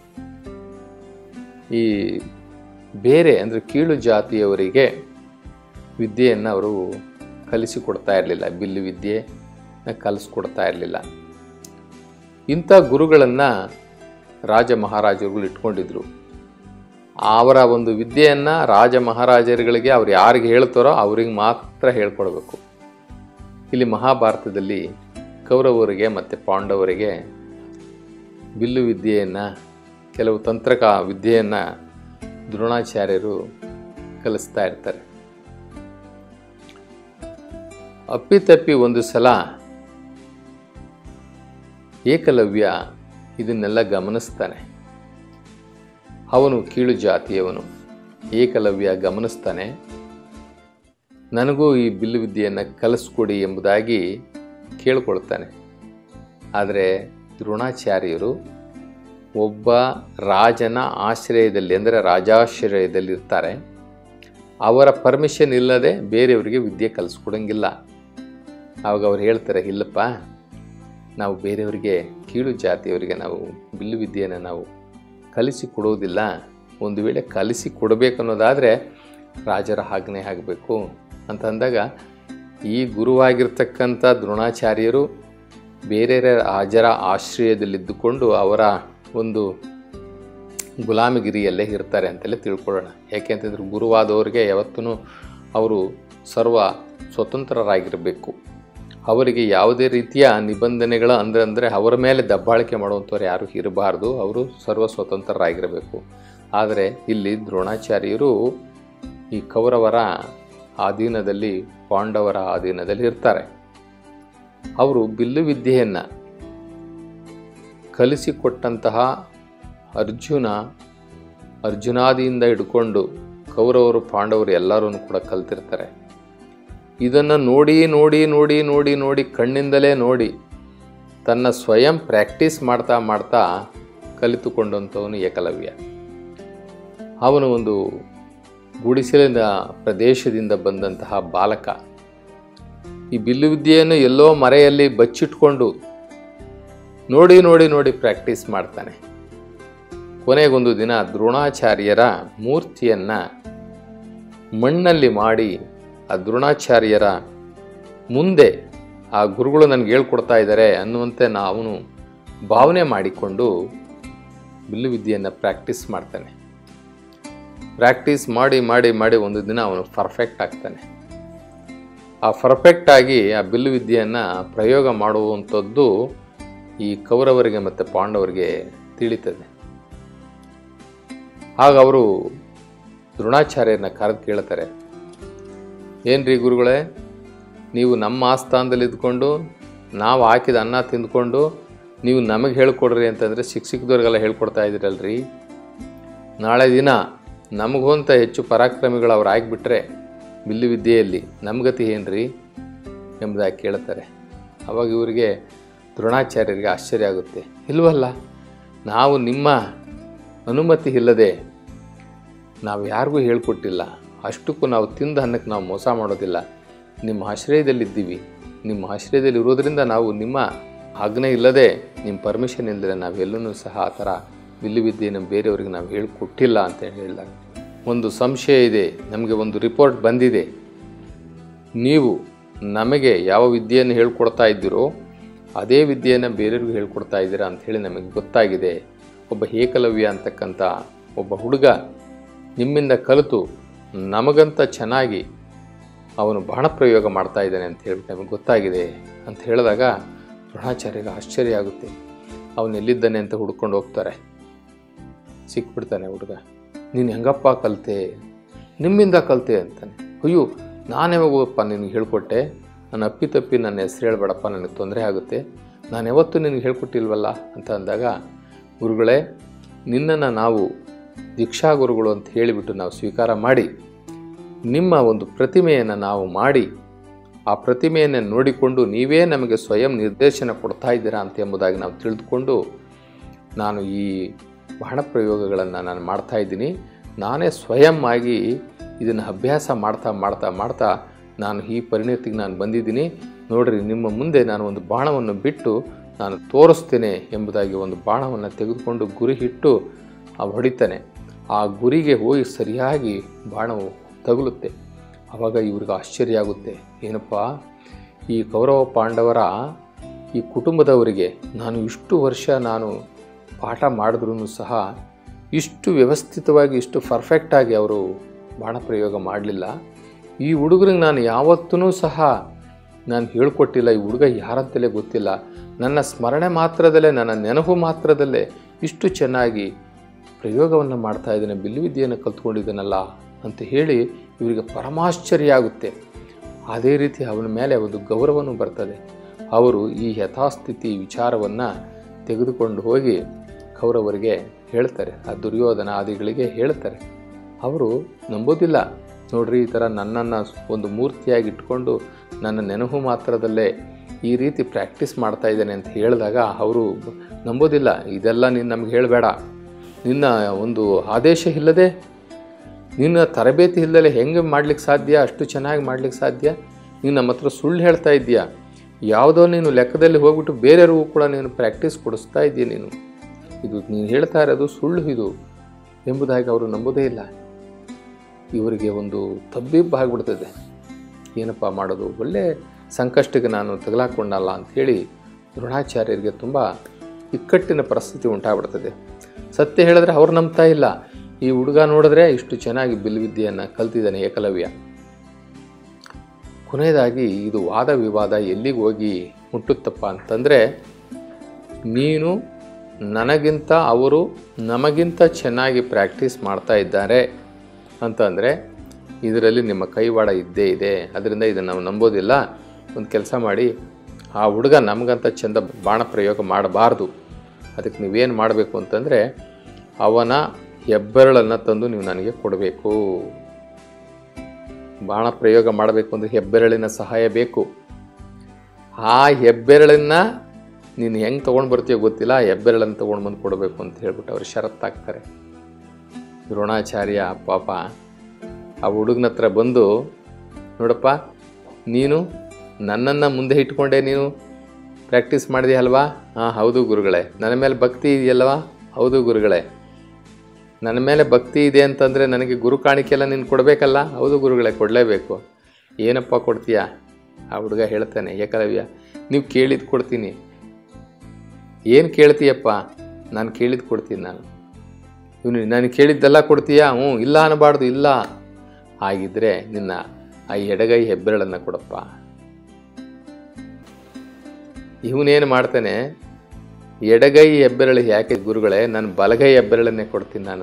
ಈ ಬೇರೆ ಅಂದರೆ ಕೀಳು ಜಾತಿಯವರಿಗೆ ವಿದ್ಯೆಯನ್ನು ಅವರು ಕಲಿಸಿಕೊಡ್ತಾ ಇರಲಿಲ್ಲ, ಬಿಲ್ಲು ವಿದ್ಯೆ ಕಲಿಸ್ಕೊಡ್ತಾ ಇರಲಿಲ್ಲ. ಇಂಥ ಗುರುಗಳನ್ನು ರಾಜ ಮಹಾರಾಜರುಗಳು ಇಟ್ಕೊಂಡಿದ್ರು. ಅವರ ಒಂದು ವಿದ್ಯೆಯನ್ನು ರಾಜ ಮಹಾರಾಜರುಗಳಿಗೆ ಅವ್ರು ಯಾರಿಗೆ ಹೇಳ್ತಾರೋ ಅವ್ರಿಗೆ ಮಾತ್ರ ಹೇಳ್ಕೊಡ್ಬೇಕು. ಇಲ್ಲಿ ಮಹಾಭಾರತದಲ್ಲಿ ಕೌರವರಿಗೆ ಮತ್ತು ಪಾಂಡವರಿಗೆ ಬಿಲ್ಲು ವಿದ್ಯೆಯನ್ನು, ಕೆಲವು ತಂತ್ರಕ ವಿದ್ಯೆಯನ್ನು ದ್ರೋಣಾಚಾರ್ಯರು ಕಲಿಸ್ತಾ ಇರ್ತಾರೆ. ಅಪ್ಪಿತಪ್ಪಿ ಒಂದು ಸಲ ಏಕಲವ್ಯ ಇದನ್ನೆಲ್ಲ ಗಮನಿಸ್ತಾನೆ. ಅವನು ಕೀಳು ಜಾತಿಯವನು. ಏಕಲವ್ಯ ಗಮನಿಸ್ತಾನೆ, ನನಗೂ ಈ ಬಿಲ್ಲು ವಿದ್ಯೆಯನ್ನು ಕಲಿಸ್ಕೊಡಿ ಎಂಬುದಾಗಿ ಕೇಳ್ಕೊಳ್ತಾನೆ. ಆದರೆ ದ್ರೋಣಾಚಾರ್ಯರು ಒಬ್ಬ ರಾಜನ ಆಶ್ರಯದಲ್ಲಿ, ಅಂದರೆ ರಾಜಾಶ್ರಯದಲ್ಲಿ ಇರ್ತಾರೆ. ಅವರ ಪರ್ಮಿಷನ್ ಇಲ್ಲದೆ ಬೇರೆಯವರಿಗೆ ವಿದ್ಯೆ ಕಲಿಸ್ಕೊಡಂಗಿಲ್ಲ. ಆವಾಗ ಅವ್ರು ಹೇಳ್ತಾರೆ, ಇಲ್ಲಪ್ಪ, ನಾವು ಬೇರೆಯವರಿಗೆ, ಕೀಳು ಜಾತಿಯವರಿಗೆ ನಾವು ಬಿಲ್ಲು ವಿದ್ಯೆಯನ್ನು ನಾವು ಕಲಿಸಿಕೊಡೋದಿಲ್ಲ. ಒಂದು ವೇಳೆ ಕಲಿಸಿ ಕೊಡಬೇಕನ್ನೋದಾದರೆ ರಾಜರ ಆಜ್ಞೆ ಆಗಬೇಕು ಅಂತ ಅಂದಾಗ, ಈ ಗುರುವಾಗಿರ್ತಕ್ಕಂಥ ದ್ರೋಣಾಚಾರ್ಯರು ಬೇರೆ ರಾಜರ ಆಶ್ರಯದಲ್ಲಿದ್ದುಕೊಂಡು ಅವರ ಒಂದು ಗುಲಾಮಗಿರಿಯಲ್ಲೇ ಇರ್ತಾರೆ ಅಂತಲೇ ತಿಳ್ಕೊಳ್ಳೋಣ. ಯಾಕೆಂತಂದ್ರೆ ಗುರುವಾದವರಿಗೆ ಯಾವತ್ತೂ ಅವರು ಸರ್ವ ಸ್ವತಂತ್ರರಾಗಿರಬೇಕು. ಅವರಿಗೆ ಯಾವುದೇ ರೀತಿಯ ನಿಬಂಧನೆಗಳ ಅಂದರೆ ಅಂದರೆ ಅವರ ಮೇಲೆ ದಬ್ಬಾಳಿಕೆ ಮಾಡುವಂಥವ್ರು ಯಾರು ಇರಬಾರ್ದು. ಅವರು ಸರ್ವ ಸ್ವತಂತ್ರರಾಗಿರಬೇಕು. ಆದರೆ ಇಲ್ಲಿ ದ್ರೋಣಾಚಾರ್ಯರು ಈ ಕೌರವರ ಅಧೀನದಲ್ಲಿ, ಪಾಂಡವರ ಅಧೀನದಲ್ಲಿ ಇರ್ತಾರೆ. ಅವರು ಬಿಲ್ಲು ವಿದ್ಯೆಯನ್ನು ಕಲಿಸಿಕೊಟ್ಟಂತಹ ಅರ್ಜುನ, ಅರ್ಜುನಾದಿಯಿಂದ ಹಿಡ್ಕೊಂಡು ಕೌರವರು ಪಾಂಡವರು ಎಲ್ಲರೂ ಕೂಡ ಕಲ್ತಿರ್ತಾರೆ. ಇದನ್ನು ನೋಡಿ ನೋಡಿ ನೋಡಿ ನೋಡಿ ನೋಡಿ ಕಣ್ಣಿಂದಲೇ ನೋಡಿ ತನ್ನ ಸ್ವಯಂ ಪ್ರಾಕ್ಟೀಸ್ ಮಾಡ್ತಾ ಮಾಡ್ತಾ ಕಲಿತುಕೊಂಡಂಥವನು ಏಕಲವ್ಯ. ಅವನು ಒಂದು ಗುಡಿಸಲಿನ ಪ್ರದೇಶದಿಂದ ಬಂದಂತಹ ಬಾಲಕ. ಈ ಬಿಲ್ಲು ವಿದ್ಯೆಯನ್ನು ಎಲ್ಲೋ ಮರೆಯಲ್ಲಿ ಬಚ್ಚಿಟ್ಕೊಂಡು ನೋಡಿ ನೋಡಿ ನೋಡಿ ಪ್ರಾಕ್ಟೀಸ್ ಮಾಡ್ತಾನೆ. ಕೊನೆಗೊಂದು ದಿನ ದ್ರೋಣಾಚಾರ್ಯರ ಮೂರ್ತಿಯನ್ನು ಮಣ್ಣಲ್ಲಿ ಮಾಡಿ ಆ ದ್ರೋಣಾಚಾರ್ಯರ ಮುಂದೆ ಆ ಗುರುಗಳು ನನಗೆ ಹೇಳ್ಕೊಡ್ತಾ ಇದ್ದಾರೆ ಅನ್ನುವಂತೆ ಅವನು ಭಾವನೆ ಮಾಡಿಕೊಂಡು ಬಿಲ್ಲು ವಿದ್ಯೆಯನ್ನು ಪ್ರಾಕ್ಟೀಸ್ ಮಾಡ್ತಾನೆ. ಪ್ರಾಕ್ಟೀಸ್ ಮಾಡಿ ಮಾಡಿ ಮಾಡಿ ಒಂದು ದಿನ ಅವನು ಪರ್ಫೆಕ್ಟ್ ಆಗ್ತಾನೆ. ಆ ಪರ್ಫೆಕ್ಟಾಗಿ ಆ ಬಿಲ್ಲು ವಿದ್ಯೆಯನ್ನು ಪ್ರಯೋಗ ಮಾಡುವಂಥದ್ದು ಈ ಕೌರವರಿಗೆ ಮತ್ತು ಪಾಂಡವರಿಗೆ ತಿಳಿತದೆ. ಆಗ ಅವರು ದ್ರೋಣಾಚಾರ್ಯರನ್ನ ಕರೆದು ಕೇಳ್ತಾರೆ, ಏನ್ರಿ ಗುರುಗಳೇ, ನೀವು ನಮ್ಮ ಆಸ್ಥಾನದಲ್ಲಿ ಇದ್ಕೊಂಡು ನಾವು ಹಾಕಿದ ಅನ್ನ ತಿಂದ್ಕೊಂಡು ನೀವು ನಮಗೆ ಹೇಳ್ಕೊಡ್ರಿ ಅಂತಂದರೆ ಸಿಕ್ಕ ಸಿಕ್ಕದವ್ರಿಗೆಲ್ಲ ಹೇಳ್ಕೊಡ್ತಾ ಇದ್ದೀರಲ್ರಿ. ನಾಳೆ ದಿನ ನಮಗಂತ ಹೆಚ್ಚು ಪರಾಕ್ರಮಿಗಳು ಅವ್ರು ಆಗಿಬಿಟ್ರೆ ಬಿಲ್ಲು ವಿದ್ಯೆಯಲ್ಲಿ ನಮ್ಗತಿ ಏನ್ರಿ ಎಂಬುದಾಗಿ ಕೇಳ್ತಾರೆ. ಅವಾಗ ಇವರಿಗೆ ದ್ರೋಣಾಚಾರ್ಯರಿಗೆ ಆಶ್ಚರ್ಯ ಆಗುತ್ತೆ. ಇಲ್ವಲ್ಲ, ನಾವು ನಿಮ್ಮ ಅನುಮತಿ ಇಲ್ಲದೆ ನಾವು ಯಾರಿಗೂ ಹೇಳ್ಕೊಟ್ಟಿಲ್ಲ, ಅಷ್ಟಕ್ಕೂ ನಾವು ತಿಂದ ಅನ್ನಕ್ಕೆ ನಾವು ಮೋಸ ಮಾಡೋದಿಲ್ಲ, ನಿಮ್ಮ ಆಶ್ರಯದಲ್ಲಿದ್ದೀವಿ, ನಿಮ್ಮ ಆಶ್ರಯದಲ್ಲಿ ಇರೋದರಿಂದ ನಾವು ನಿಮ್ಮ ಆಜ್ಞೆ ಇಲ್ಲದೆ ನಿಮ್ಮ ಪರ್ಮಿಷನ್ ಇಲ್ಲದೆ ನಾವೆಲ್ಲೂ ಸಹ ಆ ಥರ ಬಿಲ್ಲು ವಿದ್ಯೆಯನ್ನು ಬೇರೆಯವ್ರಿಗೆ ನಾವು ಹೇಳ್ಕೊಟ್ಟಿಲ್ಲ ಅಂತ ಹೇಳಿದಾಗ, ಒಂದು ಸಂಶಯ ಇದೆ, ನಮಗೆ ಒಂದು ರಿಪೋರ್ಟ್ ಬಂದಿದೆ, ನೀವು ನಮಗೆ ಯಾವ ವಿದ್ಯೆಯನ್ನು ಹೇಳ್ಕೊಡ್ತಾ ಇದ್ದೀರೋ ಅದೇ ವಿದ್ಯೆಯನ್ನು ಬೇರೆಯವ್ರಿಗೆ ಹೇಳ್ಕೊಡ್ತಾ ಇದ್ದೀರಾ ಅಂಥೇಳಿ ನಮಗೆ ಗೊತ್ತಾಗಿದೆ. ಒಬ್ಬ ಏಕಲವ್ಯ ಅಂತಕ್ಕಂಥ ಒಬ್ಬ ಹುಡುಗ ನಿಮ್ಮಿಂದ ಕಲಿತು ನಮಗಂತ ಚೆನ್ನಾಗಿ ಅವನು ಬಾಣ ಪ್ರಯೋಗ ಮಾಡ್ತಾ ಇದ್ದಾನೆ ಅಂತ ಹೇಳ್ಬಿಟ್ಟು ನಮಗೆ ಗೊತ್ತಾಗಿದೆ ಅಂತ ಹೇಳಿದಾಗ ದ್ರೋಣಾಚಾರ್ಯರಿಗೆ ಆಶ್ಚರ್ಯ ಆಗುತ್ತೆ. ಅವನು ಎಲ್ಲಿದ್ದಾನೆ ಅಂತ ಹುಡ್ಕೊಂಡು ಹೋಗ್ತಾರೆ. ಸಿಕ್ಬಿಡ್ತಾನೆ ಹುಡುಗ. ನೀನು ಹೆಂಗಪ್ಪ ಕಲಿತೆ? ನಿಮ್ಮಿಂದ ಕಲಿತೆ ಅಂತಾನೆ. ಅಯ್ಯೋ, ನಾನು ಯಾವಾಗಪ್ಪ ನಿನಗೆ ಹೇಳ್ಕೊಟ್ಟೆ? ನಾನು ಅಪ್ಪಿತಪ್ಪಿ ನನ್ನ ಹೆಸರು ಹೇಳ್ಬೇಡಪ್ಪ, ನನಗೆ ತೊಂದರೆ ಆಗುತ್ತೆ, ನಾನು ಯಾವತ್ತೂ ನಿನಗೆ ಹೇಳ್ಕೊಟ್ಟಿಲ್ವಲ್ಲ ಅಂತ ಅಂದಾಗ, ಗುರುಗಳೇ, ನಿನ್ನನ್ನು ನಾವು ದೀಕ್ಷಾ ಗುರುಗಳು ಅಂತ ಹೇಳಿಬಿಟ್ಟು ನಾವು ಸ್ವೀಕಾರ ಮಾಡಿ ನಿಮ್ಮ ಒಂದು ಪ್ರತಿಮೆಯನ್ನು ನಾವು ಮಾಡಿ ಆ ಪ್ರತಿಮೆಯನ್ನು ನೋಡಿಕೊಂಡು ನೀವೇ ನಮಗೆ ಸ್ವಯಂ ನಿರ್ದೇಶನ ಕೊಡ್ತಾ ಇದ್ದೀರಾ ಅಂತ ಎಂಬುದಾಗಿ ನಾವು ತಿಳಿದುಕೊಂಡು ನಾನು ಈ ಬಾಣ ಪ್ರಯೋಗಗಳನ್ನು ನಾನು ಮಾಡ್ತಾಯಿದ್ದೀನಿ, ನಾನೇ ಸ್ವಯಂ ಆಗಿ ಇದನ್ನು ಅಭ್ಯಾಸ ಮಾಡ್ತಾ ಮಾಡ್ತಾ ಮಾಡ್ತಾ ನಾನು ಈ ಪರಿಣತಿಗೆ ನಾನು ಬಂದಿದ್ದೀನಿ, ನೋಡ್ರಿ ನಿಮ್ಮ ಮುಂದೆ ನಾನು ಒಂದು ಬಾಣವನ್ನು ಬಿಟ್ಟು ನಾನು ತೋರಿಸ್ತೇನೆ ಎಂಬುದಾಗಿ ಒಂದು ಬಾಣವನ್ನು ತೆಗೆದುಕೊಂಡು ಗುರಿ ಇಟ್ಟು ಆ ಹೊಡಿತಾನೆ. ಆ ಗುರಿಗೆ ಹೋಗಿ ಸರಿಯಾಗಿ ಬಾಣವು ತಗುಲುತ್ತೆ. ಆವಾಗ ಇವ್ರಿಗೆ ಆಶ್ಚರ್ಯ ಆಗುತ್ತೆ. ಏನಪ್ಪ, ಈ ಕೌರವ ಪಾಂಡವರ ಈ ಕುಟುಂಬದವರಿಗೆ ನಾನು ಇಷ್ಟು ವರ್ಷ ನಾನು ಪಾಠ ಮಾಡಿದ್ರೂ ಸಹ ಇಷ್ಟು ವ್ಯವಸ್ಥಿತವಾಗಿ ಇಷ್ಟು ಪರ್ಫೆಕ್ಟಾಗಿ ಅವರು ಬಾಣ ಪ್ರಯೋಗ ಮಾಡಲಿಲ್ಲ. ಈ ಹುಡುಗರಿಗೆ ನಾನು ಯಾವತ್ತೂ ಸಹ ನಾನು ಹೇಳ್ಕೊಟ್ಟಿಲ್ಲ, ಈ ಹುಡುಗ ಯಾರಂತಲೇ ಗೊತ್ತಿಲ್ಲ, ನನ್ನ ಸ್ಮರಣೆ ಮಾತ್ರದಲ್ಲೇ ನನ್ನ ನೆನಪು ಮಾತ್ರದಲ್ಲೇ ಇಷ್ಟು ಚೆನ್ನಾಗಿ ಪ್ರಯೋಗವನ್ನು ಮಾಡ್ತಾ ಇದ್ದಾನೆ, ಬಿಲ್ಲು ವಿದ್ಯೆಯನ್ನು ಕಲ್ತ್ಕೊಂಡಿದ್ದಾನಲ್ಲ ಅಂತ ಹೇಳಿ ಇವರಿಗೆ ಪರಮಾಶ್ಚರ್ಯ ಆಗುತ್ತೆ. ಅದೇ ರೀತಿ ಅವನ ಮೇಲೆ ಒಂದು ಗೌರವನೂ ಬರ್ತದೆ. ಅವರು ಈ ಯಥಾಸ್ಥಿತಿ ವಿಚಾರವನ್ನು ತೆಗೆದುಕೊಂಡು ಹೋಗಿ ಕೌರವರಿಗೆ ಹೇಳ್ತಾರೆ, ಆ ದುರ್ಯೋಧನ ಆದಿಗಳಿಗೆ ಹೇಳ್ತಾರೆ. ಅವರು ನಂಬೋದಿಲ್ಲ. ನೋಡ್ರಿ, ಈ ಥರ ನನ್ನನ್ನು ಒಂದು ಮೂರ್ತಿಯಾಗಿ ಇಟ್ಕೊಂಡು ನನ್ನ ನೆನಪು ಮಾತ್ರದಲ್ಲೇ ಈ ರೀತಿ ಪ್ರಾಕ್ಟೀಸ್ ಮಾಡ್ತಾ ಇದ್ದೇನೆ ಅಂತ ಹೇಳಿದಾಗ ಅವರು ನಂಬೋದಿಲ್ಲ. ಇದೆಲ್ಲ ನೀನು ನಮ್ಗೆ ಹೇಳಬೇಡ, ನಿನ್ನ ಒಂದು ಆದೇಶ ಇಲ್ಲದೆ, ನಿನ್ನ ತರಬೇತಿ ಇಲ್ಲದೆ ಹೆಂಗೆ ಮಾಡ್ಲಿಕ್ಕೆ ಸಾಧ್ಯ? ಅಷ್ಟು ಚೆನ್ನಾಗಿ ಮಾಡ್ಲಿಕ್ಕೆ ಸಾಧ್ಯ? ನೀನು ನಮ್ಮ ಹತ್ರ ಸುಳ್ಳು ಹೇಳ್ತಾ ಇದ್ದೀಯಾ, ಯಾವುದೋ ನೀನು ಲೆಕ್ಕದಲ್ಲಿ ಹೋಗ್ಬಿಟ್ಟು ಬೇರೆಯವ್ರಿಗೂ ಕೂಡ ನೀನು ಪ್ರಾಕ್ಟೀಸ್ ಕೊಡಿಸ್ತಾ ಇದ್ದೀಯ, ನೀನು ಇದು ನೀನು ಹೇಳ್ತಾ ಇರೋದು ಸುಳ್ಳು ಇದು ಎಂಬುದಾಗಿ ಅವರು ನಂಬೋದೇ ಇಲ್ಲ. ಇವರಿಗೆ ಒಂದು ತಬ್ಬಿಬ್ಬು ಆಗಿಬಿಡ್ತದೆ. ಏನಪ್ಪ ಮಾಡೋದು, ಒಳ್ಳೆ ಸಂಕಷ್ಟಕ್ಕೆ ನಾನು ತಗಲಾಕೊಂಡಲ್ಲ ಅಂಥೇಳಿ ದ್ರೋಣಾಚಾರ್ಯರಿಗೆ ತುಂಬ ಇಕ್ಕಟ್ಟಿನ ಪರಿಸ್ಥಿತಿ ಉಂಟಾಗ್ಬಿಡ್ತದೆ. ಸತ್ಯ ಹೇಳಿದ್ರೆ ಅವ್ರು ನಂಬ್ತಾ ಇಲ್ಲ. ಈ ಹುಡುಗ ನೋಡಿದ್ರೆ ಇಷ್ಟು ಚೆನ್ನಾಗಿ ಬಿಲ್ಲು ವಿದ್ಯೆಯನ್ನು ಕಲ್ತಿದ್ದಾನೆ ಏಕಲವ್ಯ. ಕೊನೆಯದಾಗಿ ಇದು ವಾದ ವಿವಾದ ಎಲ್ಲಿಗೆ ಹೋಗಿ ಮುಟ್ಟುತ್ತಪ್ಪ ಅಂತಂದರೆ, ನೀನು ನನಗಿಂತ ಅವರು ನಮಗಿಂತ ಚೆನ್ನಾಗಿ ಪ್ರಾಕ್ಟೀಸ್ ಮಾಡ್ತಾ ಇದ್ದಾರೆ ಅಂತಂದರೆ ಇದರಲ್ಲಿ ನಿಮ್ಮ ಕೈವಾಡ ಇದ್ದೇ ಇದೆ, ಅದರಿಂದ ಇದನ್ನು ನಾವು ನಂಬೋದಿಲ್ಲ. ಒಂದು ಕೆಲಸ ಮಾಡಿ, ಆ ಹುಡುಗ ನಮಗಂತ ಚೆಂದ ಬಾಣ ಪ್ರಯೋಗ ಮಾಡಬಾರ್ದು. ಅದಕ್ಕೆ ನೀವೇನು ಮಾಡಬೇಕು ಅಂತಂದರೆ, ಅವನ ಹೆಬ್ಬೆರಳನ್ನು ತಂದು ನೀವು ನನಗೆ ಕೊಡಬೇಕು. ಬಾಣ ಪ್ರಯೋಗ ಮಾಡಬೇಕು ಅಂದರೆ ಹೆಬ್ಬೆರಳಿನ ಸಹಾಯ ಬೇಕು. ಆ ಹೆಬ್ಬೆರಳನ್ನು ನೀನು ಹೆಂಗೆ ತೊಗೊಂಡು ಬರ್ತೀಯೋ ಗೊತ್ತಿಲ್ಲ, ಆ ಹೆಬ್ಬೆರಳನ್ನು ತೊಗೊಂಡು ಬಂದು ಕೊಡಬೇಕು ಅಂತ ಹೇಳ್ಬಿಟ್ಟು ಅವ್ರು ಷರತ್ತಾಗ್ತಾರೆ. ದ್ರೋಣಾಚಾರ್ಯ ಪಾಪ ಆ ಹುಡುಗನ ಹತ್ರ ಬಂದು, ನೋಡಪ್ಪ, ನೀನು ನನ್ನನ್ನು ಮುಂದೆ ಇಟ್ಕೊಂಡೆ ನೀನು ಪ್ರಾಕ್ಟೀಸ್ ಮಾಡಿದೆಯಲ್ವಾ? ಹಾಂ, ಹೌದು ಗುರುಗಳೇ. ನನ್ನ ಮೇಲೆ ಭಕ್ತಿ ಇದೆಯಲ್ವಾ? ಹೌದು ಗುರುಗಳೇ. ನನ್ನ ಮೇಲೆ ಭಕ್ತಿ ಇದೆ ಅಂತಂದರೆ ನನಗೆ ಗುರು ಕಾಣಿಕೆಲ್ಲ ನೀನು ಕೊಡಬೇಕಲ್ಲ? ಹೌದು ಗುರುಗಳೇ, ಕೊಡಲೇಬೇಕು. ಏನಪ್ಪ ಕೊಡ್ತೀಯಾ? ಆ ಹುಡುಗ ಹೇಳ್ತಾನೆ, ಏಕಲವ್ಯ, ನೀವು ಕೇಳಿದ್ದು ಕೊಡ್ತೀನಿ. ಏನು ಕೇಳ್ತೀಯಪ್ಪ? ನಾನು ಕೇಳಿದ್ದು ಕೊಡ್ತೀನಿ. ನಾನು ಇವನು ನಾನು ಕೇಳಿದ್ದೆಲ್ಲ ಕೊಡ್ತೀಯಾ? ಹ್ಞೂ, ಇಲ್ಲ ಅನ್ನಬಾರ್ದು. ಇಲ್ಲ, ಹಾಗಿದ್ದರೆ ನಿನ್ನ ಆ ಎಡಗೈ ಹೆಬ್ಬೆರಳನ್ನು ಕೊಡಪ್ಪ. ಇವನೇನು ಮಾಡ್ತಾನೆ, ಎಡಗೈ ಹೆಬ್ಬೆರಳು ಯಾಕೆ ಗುರುಗಳೇ? ನಾನು ಬಲಗೈ ಹೆಬ್ಬೆರಳನ್ನೇ ಕೊಡ್ತೀನಿ ನಾನು.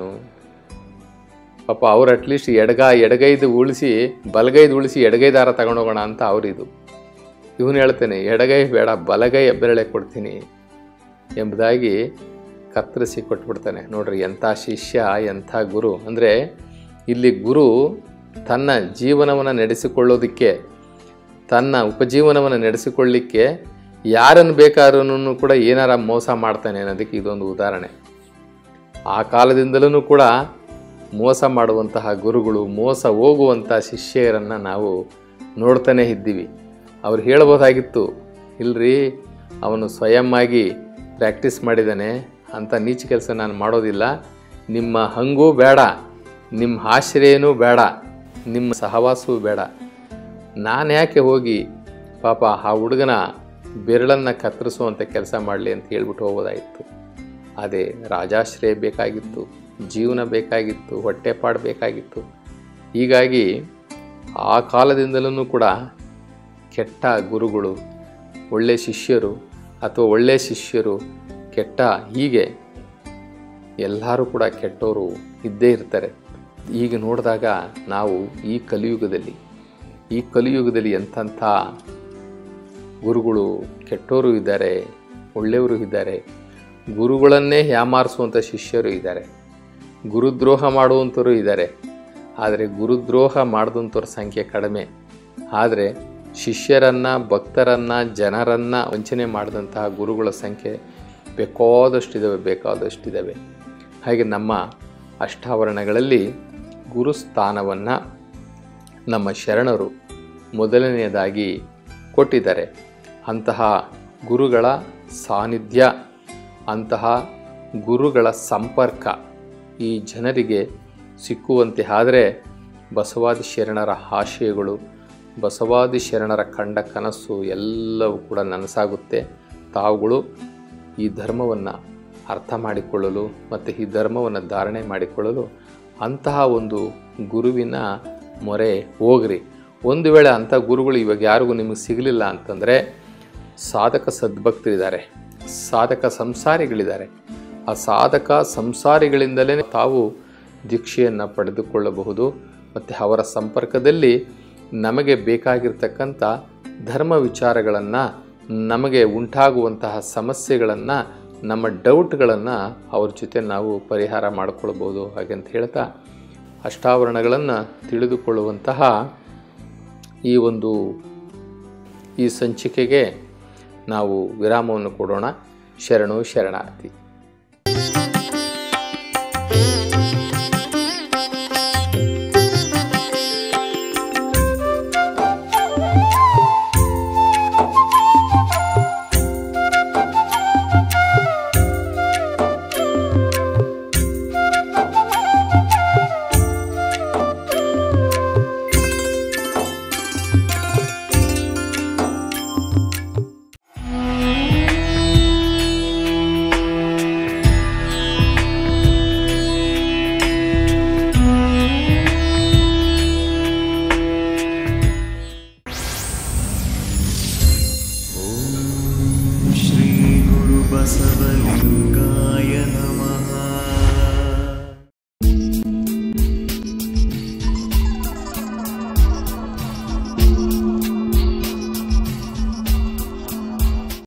ಪಾಪ ಅವ್ರು ಅಟ್ಲೀಸ್ಟ್ ಎಡಗ ಎಡಗೈದು ಉಳಿಸಿ ಬಲಗೈದು ಉಳಿಸಿ ಎಡಗೈ ದಾರ ತಗೊಂಡೋಗೋಣ ಅಂತ ಅವರಿದು. ಇವನು ಹೇಳ್ತಾನೆ, ಎಡಗೈ ಬೇಡ, ಬಲಗೈ ಹೆಬ್ಬೆರಳೆ ಕೊಡ್ತೀನಿ ಎಂಬುದಾಗಿ ಕತ್ತರಿಸಿ ಕೊಟ್ಬಿಡ್ತಾನೆ. ನೋಡ್ರಿ, ಎಂಥ ಶಿಷ್ಯ, ಎಂಥ ಗುರು. ಅಂದರೆ ಇಲ್ಲಿ ಗುರು ತನ್ನ ಜೀವನವನ್ನು ನಡೆಸಿಕೊಳ್ಳೋದಕ್ಕೆ, ತನ್ನ ಉಪಜೀವನವನ್ನು ನಡೆಸಿಕೊಳ್ಳಲಿಕ್ಕೆ ಯಾರನ್ನು ಬೇಕಾದ್ರೂ ಕೂಡ ಏನಾರ ಮೋಸ ಮಾಡ್ತಾನೆ ಅನ್ನೋದಕ್ಕೆ ಇದೊಂದು ಉದಾಹರಣೆ. ಆ ಕಾಲದಿಂದಲೂ ಕೂಡ ಮೋಸ ಮಾಡುವಂತಹ ಗುರುಗಳು, ಮೋಸ ಹೋಗುವಂಥ ಶಿಷ್ಯರನ್ನು ನಾವು ನೋಡ್ತಾನೆ ಇದ್ದೀವಿ. ಅವ್ರು ಹೇಳ್ಬೋದಾಗಿತ್ತು, ಇಲ್ರಿ ಅವನು ಸ್ವಯಂ ಆಗಿ ಪ್ರಾಕ್ಟೀಸ್ ಮಾಡಿದ್ದಾನೆ ಅಂತ ನೀಚ ಕೆಲಸ ನಾನು ಮಾಡೋದಿಲ್ಲ, ನಿಮ್ಮ ಹಂಗೂ ಬೇಡ, ನಿಮ್ಮ ಆಶ್ರಯನೂ ಬೇಡ, ನಿಮ್ಮ ಸಹವಾಸವೂ ಬೇಡ, ನಾನು ಯಾಕೆ ಹೋಗಿ ಪಾಪ ಆ ಹುಡುಗನ ಬೆರಳನ್ನು ಕತ್ತರಿಸುವಂಥ ಕೆಲಸ ಮಾಡಲಿ ಅಂತ ಹೇಳ್ಬಿಟ್ಟು ಹೋಗೋದಾಯಿತು. ಅದೇ ರಾಜಾಶ್ರಯ ಬೇಕಾಗಿತ್ತು, ಜೀವನ ಬೇಕಾಗಿತ್ತು, ಹೊಟ್ಟೆಪಾಡು ಬೇಕಾಗಿತ್ತು. ಹೀಗಾಗಿ ಆ ಕಾಲದಿಂದಲೂ ಕೂಡ ಕೆಟ್ಟ ಗುರುಗಳು, ಒಳ್ಳೆಯ ಶಿಷ್ಯರು ಅಥವಾ ಒಳ್ಳೆಯ ಶಿಷ್ಯರು, ಕೆಟ್ಟ, ಹೀಗೆ ಎಲ್ಲರೂ ಕೂಡ ಕೆಟ್ಟವರು ಇದ್ದೇ ಇರ್ತಾರೆ. ಈಗ ನೋಡಿದಾಗ ನಾವು ಈ ಕಲಿಯುಗದಲ್ಲಿ ಈ ಕಲಿಯುಗದಲ್ಲಿ ಎಂಥಂಥ ಗುರುಗಳು ಕೆಟ್ಟವರು ಇದ್ದಾರೆ, ಒಳ್ಳೆಯವರು ಇದ್ದಾರೆ. ಗುರುಗಳನ್ನೇ ಯಾಮಾರಿಸುವಂಥ ಶಿಷ್ಯರು ಇದ್ದಾರೆ, ಗುರುದ್ರೋಹ ಮಾಡುವಂಥವರು ಇದ್ದಾರೆ. ಆದರೆ ಗುರುದ್ರೋಹ ಮಾಡಿದಂಥವ್ರ ಸಂಖ್ಯೆ ಕಡಿಮೆ. ಆದರೆ ಶಿಷ್ಯರನ್ನು, ಭಕ್ತರನ್ನು, ಜನರನ್ನು ವಂಚನೆ ಮಾಡಿದಂತಹ ಗುರುಗಳ ಸಂಖ್ಯೆ ಬೇಕಾದಷ್ಟಿದ್ದಾವೆ ಬೇಕಾದಷ್ಟಿದ್ದಾವೆ ಹಾಗೆ ನಮ್ಮ ಅಷ್ಟಾವರಣಗಳಲ್ಲಿ ಗುರುಸ್ಥಾನವನ್ನು ನಮ್ಮ ಶರಣರು ಮೊದಲನೆಯದಾಗಿ ಕೊಟ್ಟಿದ್ದಾರೆ. ಅಂತಹ ಗುರುಗಳ ಸಾನ್ನಿಧ್ಯ, ಅಂತಹ ಗುರುಗಳ ಸಂಪರ್ಕ ಈ ಜನರಿಗೆ ಸಿಕ್ಕುವಂತೆ ಆದರೆ ಬಸವಾದಿ ಶರಣರ ಆಶಯಗಳು, ಬಸವಾದಿ ಶರಣರ ಕಂಡ ಕನಸು ಎಲ್ಲವೂ ಕೂಡ ನನಸಾಗುತ್ತೆ. ತಾವುಗಳು ಈ ಧರ್ಮವನ್ನು ಅರ್ಥ ಮಾಡಿಕೊಳ್ಳಲು ಮತ್ತು ಈ ಧರ್ಮವನ್ನು ಧಾರಣೆ ಮಾಡಿಕೊಳ್ಳಲು ಅಂತಹ ಒಂದು ಗುರುವಿನ ಮೊರೆ ಹೋಗ್ರಿ. ಒಂದು ವೇಳೆ ಅಂಥ ಗುರುಗಳು ಇವಾಗ ಯಾರಿಗೂ ನಿಮಗೆ ಸಿಗಲಿಲ್ಲ ಅಂತಂದರೆ ಸಾಧಕ ಸದ್ಭಕ್ತರಿದ್ದಾರೆ, ಸಾಧಕ ಸಂಸಾರಿಗಳಿದ್ದಾರೆ. ಆ ಸಾಧಕ ಸಂಸಾರಿಗಳಿಂದಲೇ ತಾವು ದೀಕ್ಷೆಯನ್ನು ಪಡೆದುಕೊಳ್ಳಬಹುದು ಮತ್ತು ಅವರ ಸಂಪರ್ಕದಲ್ಲಿ ನಮಗೆ ಬೇಕಾಗಿರ್ತಕ್ಕಂಥ ಧರ್ಮ ವಿಚಾರಗಳನ್ನು, ನಮಗೆ ಉಂಟಾಗುವಂತಹ ಸಮಸ್ಯೆಗಳನ್ನು, ನಮ್ಮ ಡೌಟ್ಗಳನ್ನು ಅವ್ರ ಜೊತೆ ನಾವು ಪರಿಹಾರ ಮಾಡಿಕೊಳ್ಬೋದು. ಹಾಗಂತ ಹೇಳ್ತಾ ಅಷ್ಟಾವರಣಗಳನ್ನು ತಿಳಿದುಕೊಳ್ಳುವಂತಹ ಈ ಒಂದು ಈ ಸಂಚಿಕೆಗೆ ನಾವು ವಿರಾಮವನ್ನು ಕೊಡೋಣ. ಶರಣು ಶರಣಾರ್ಥಿ. बसवलिंगाय नमः।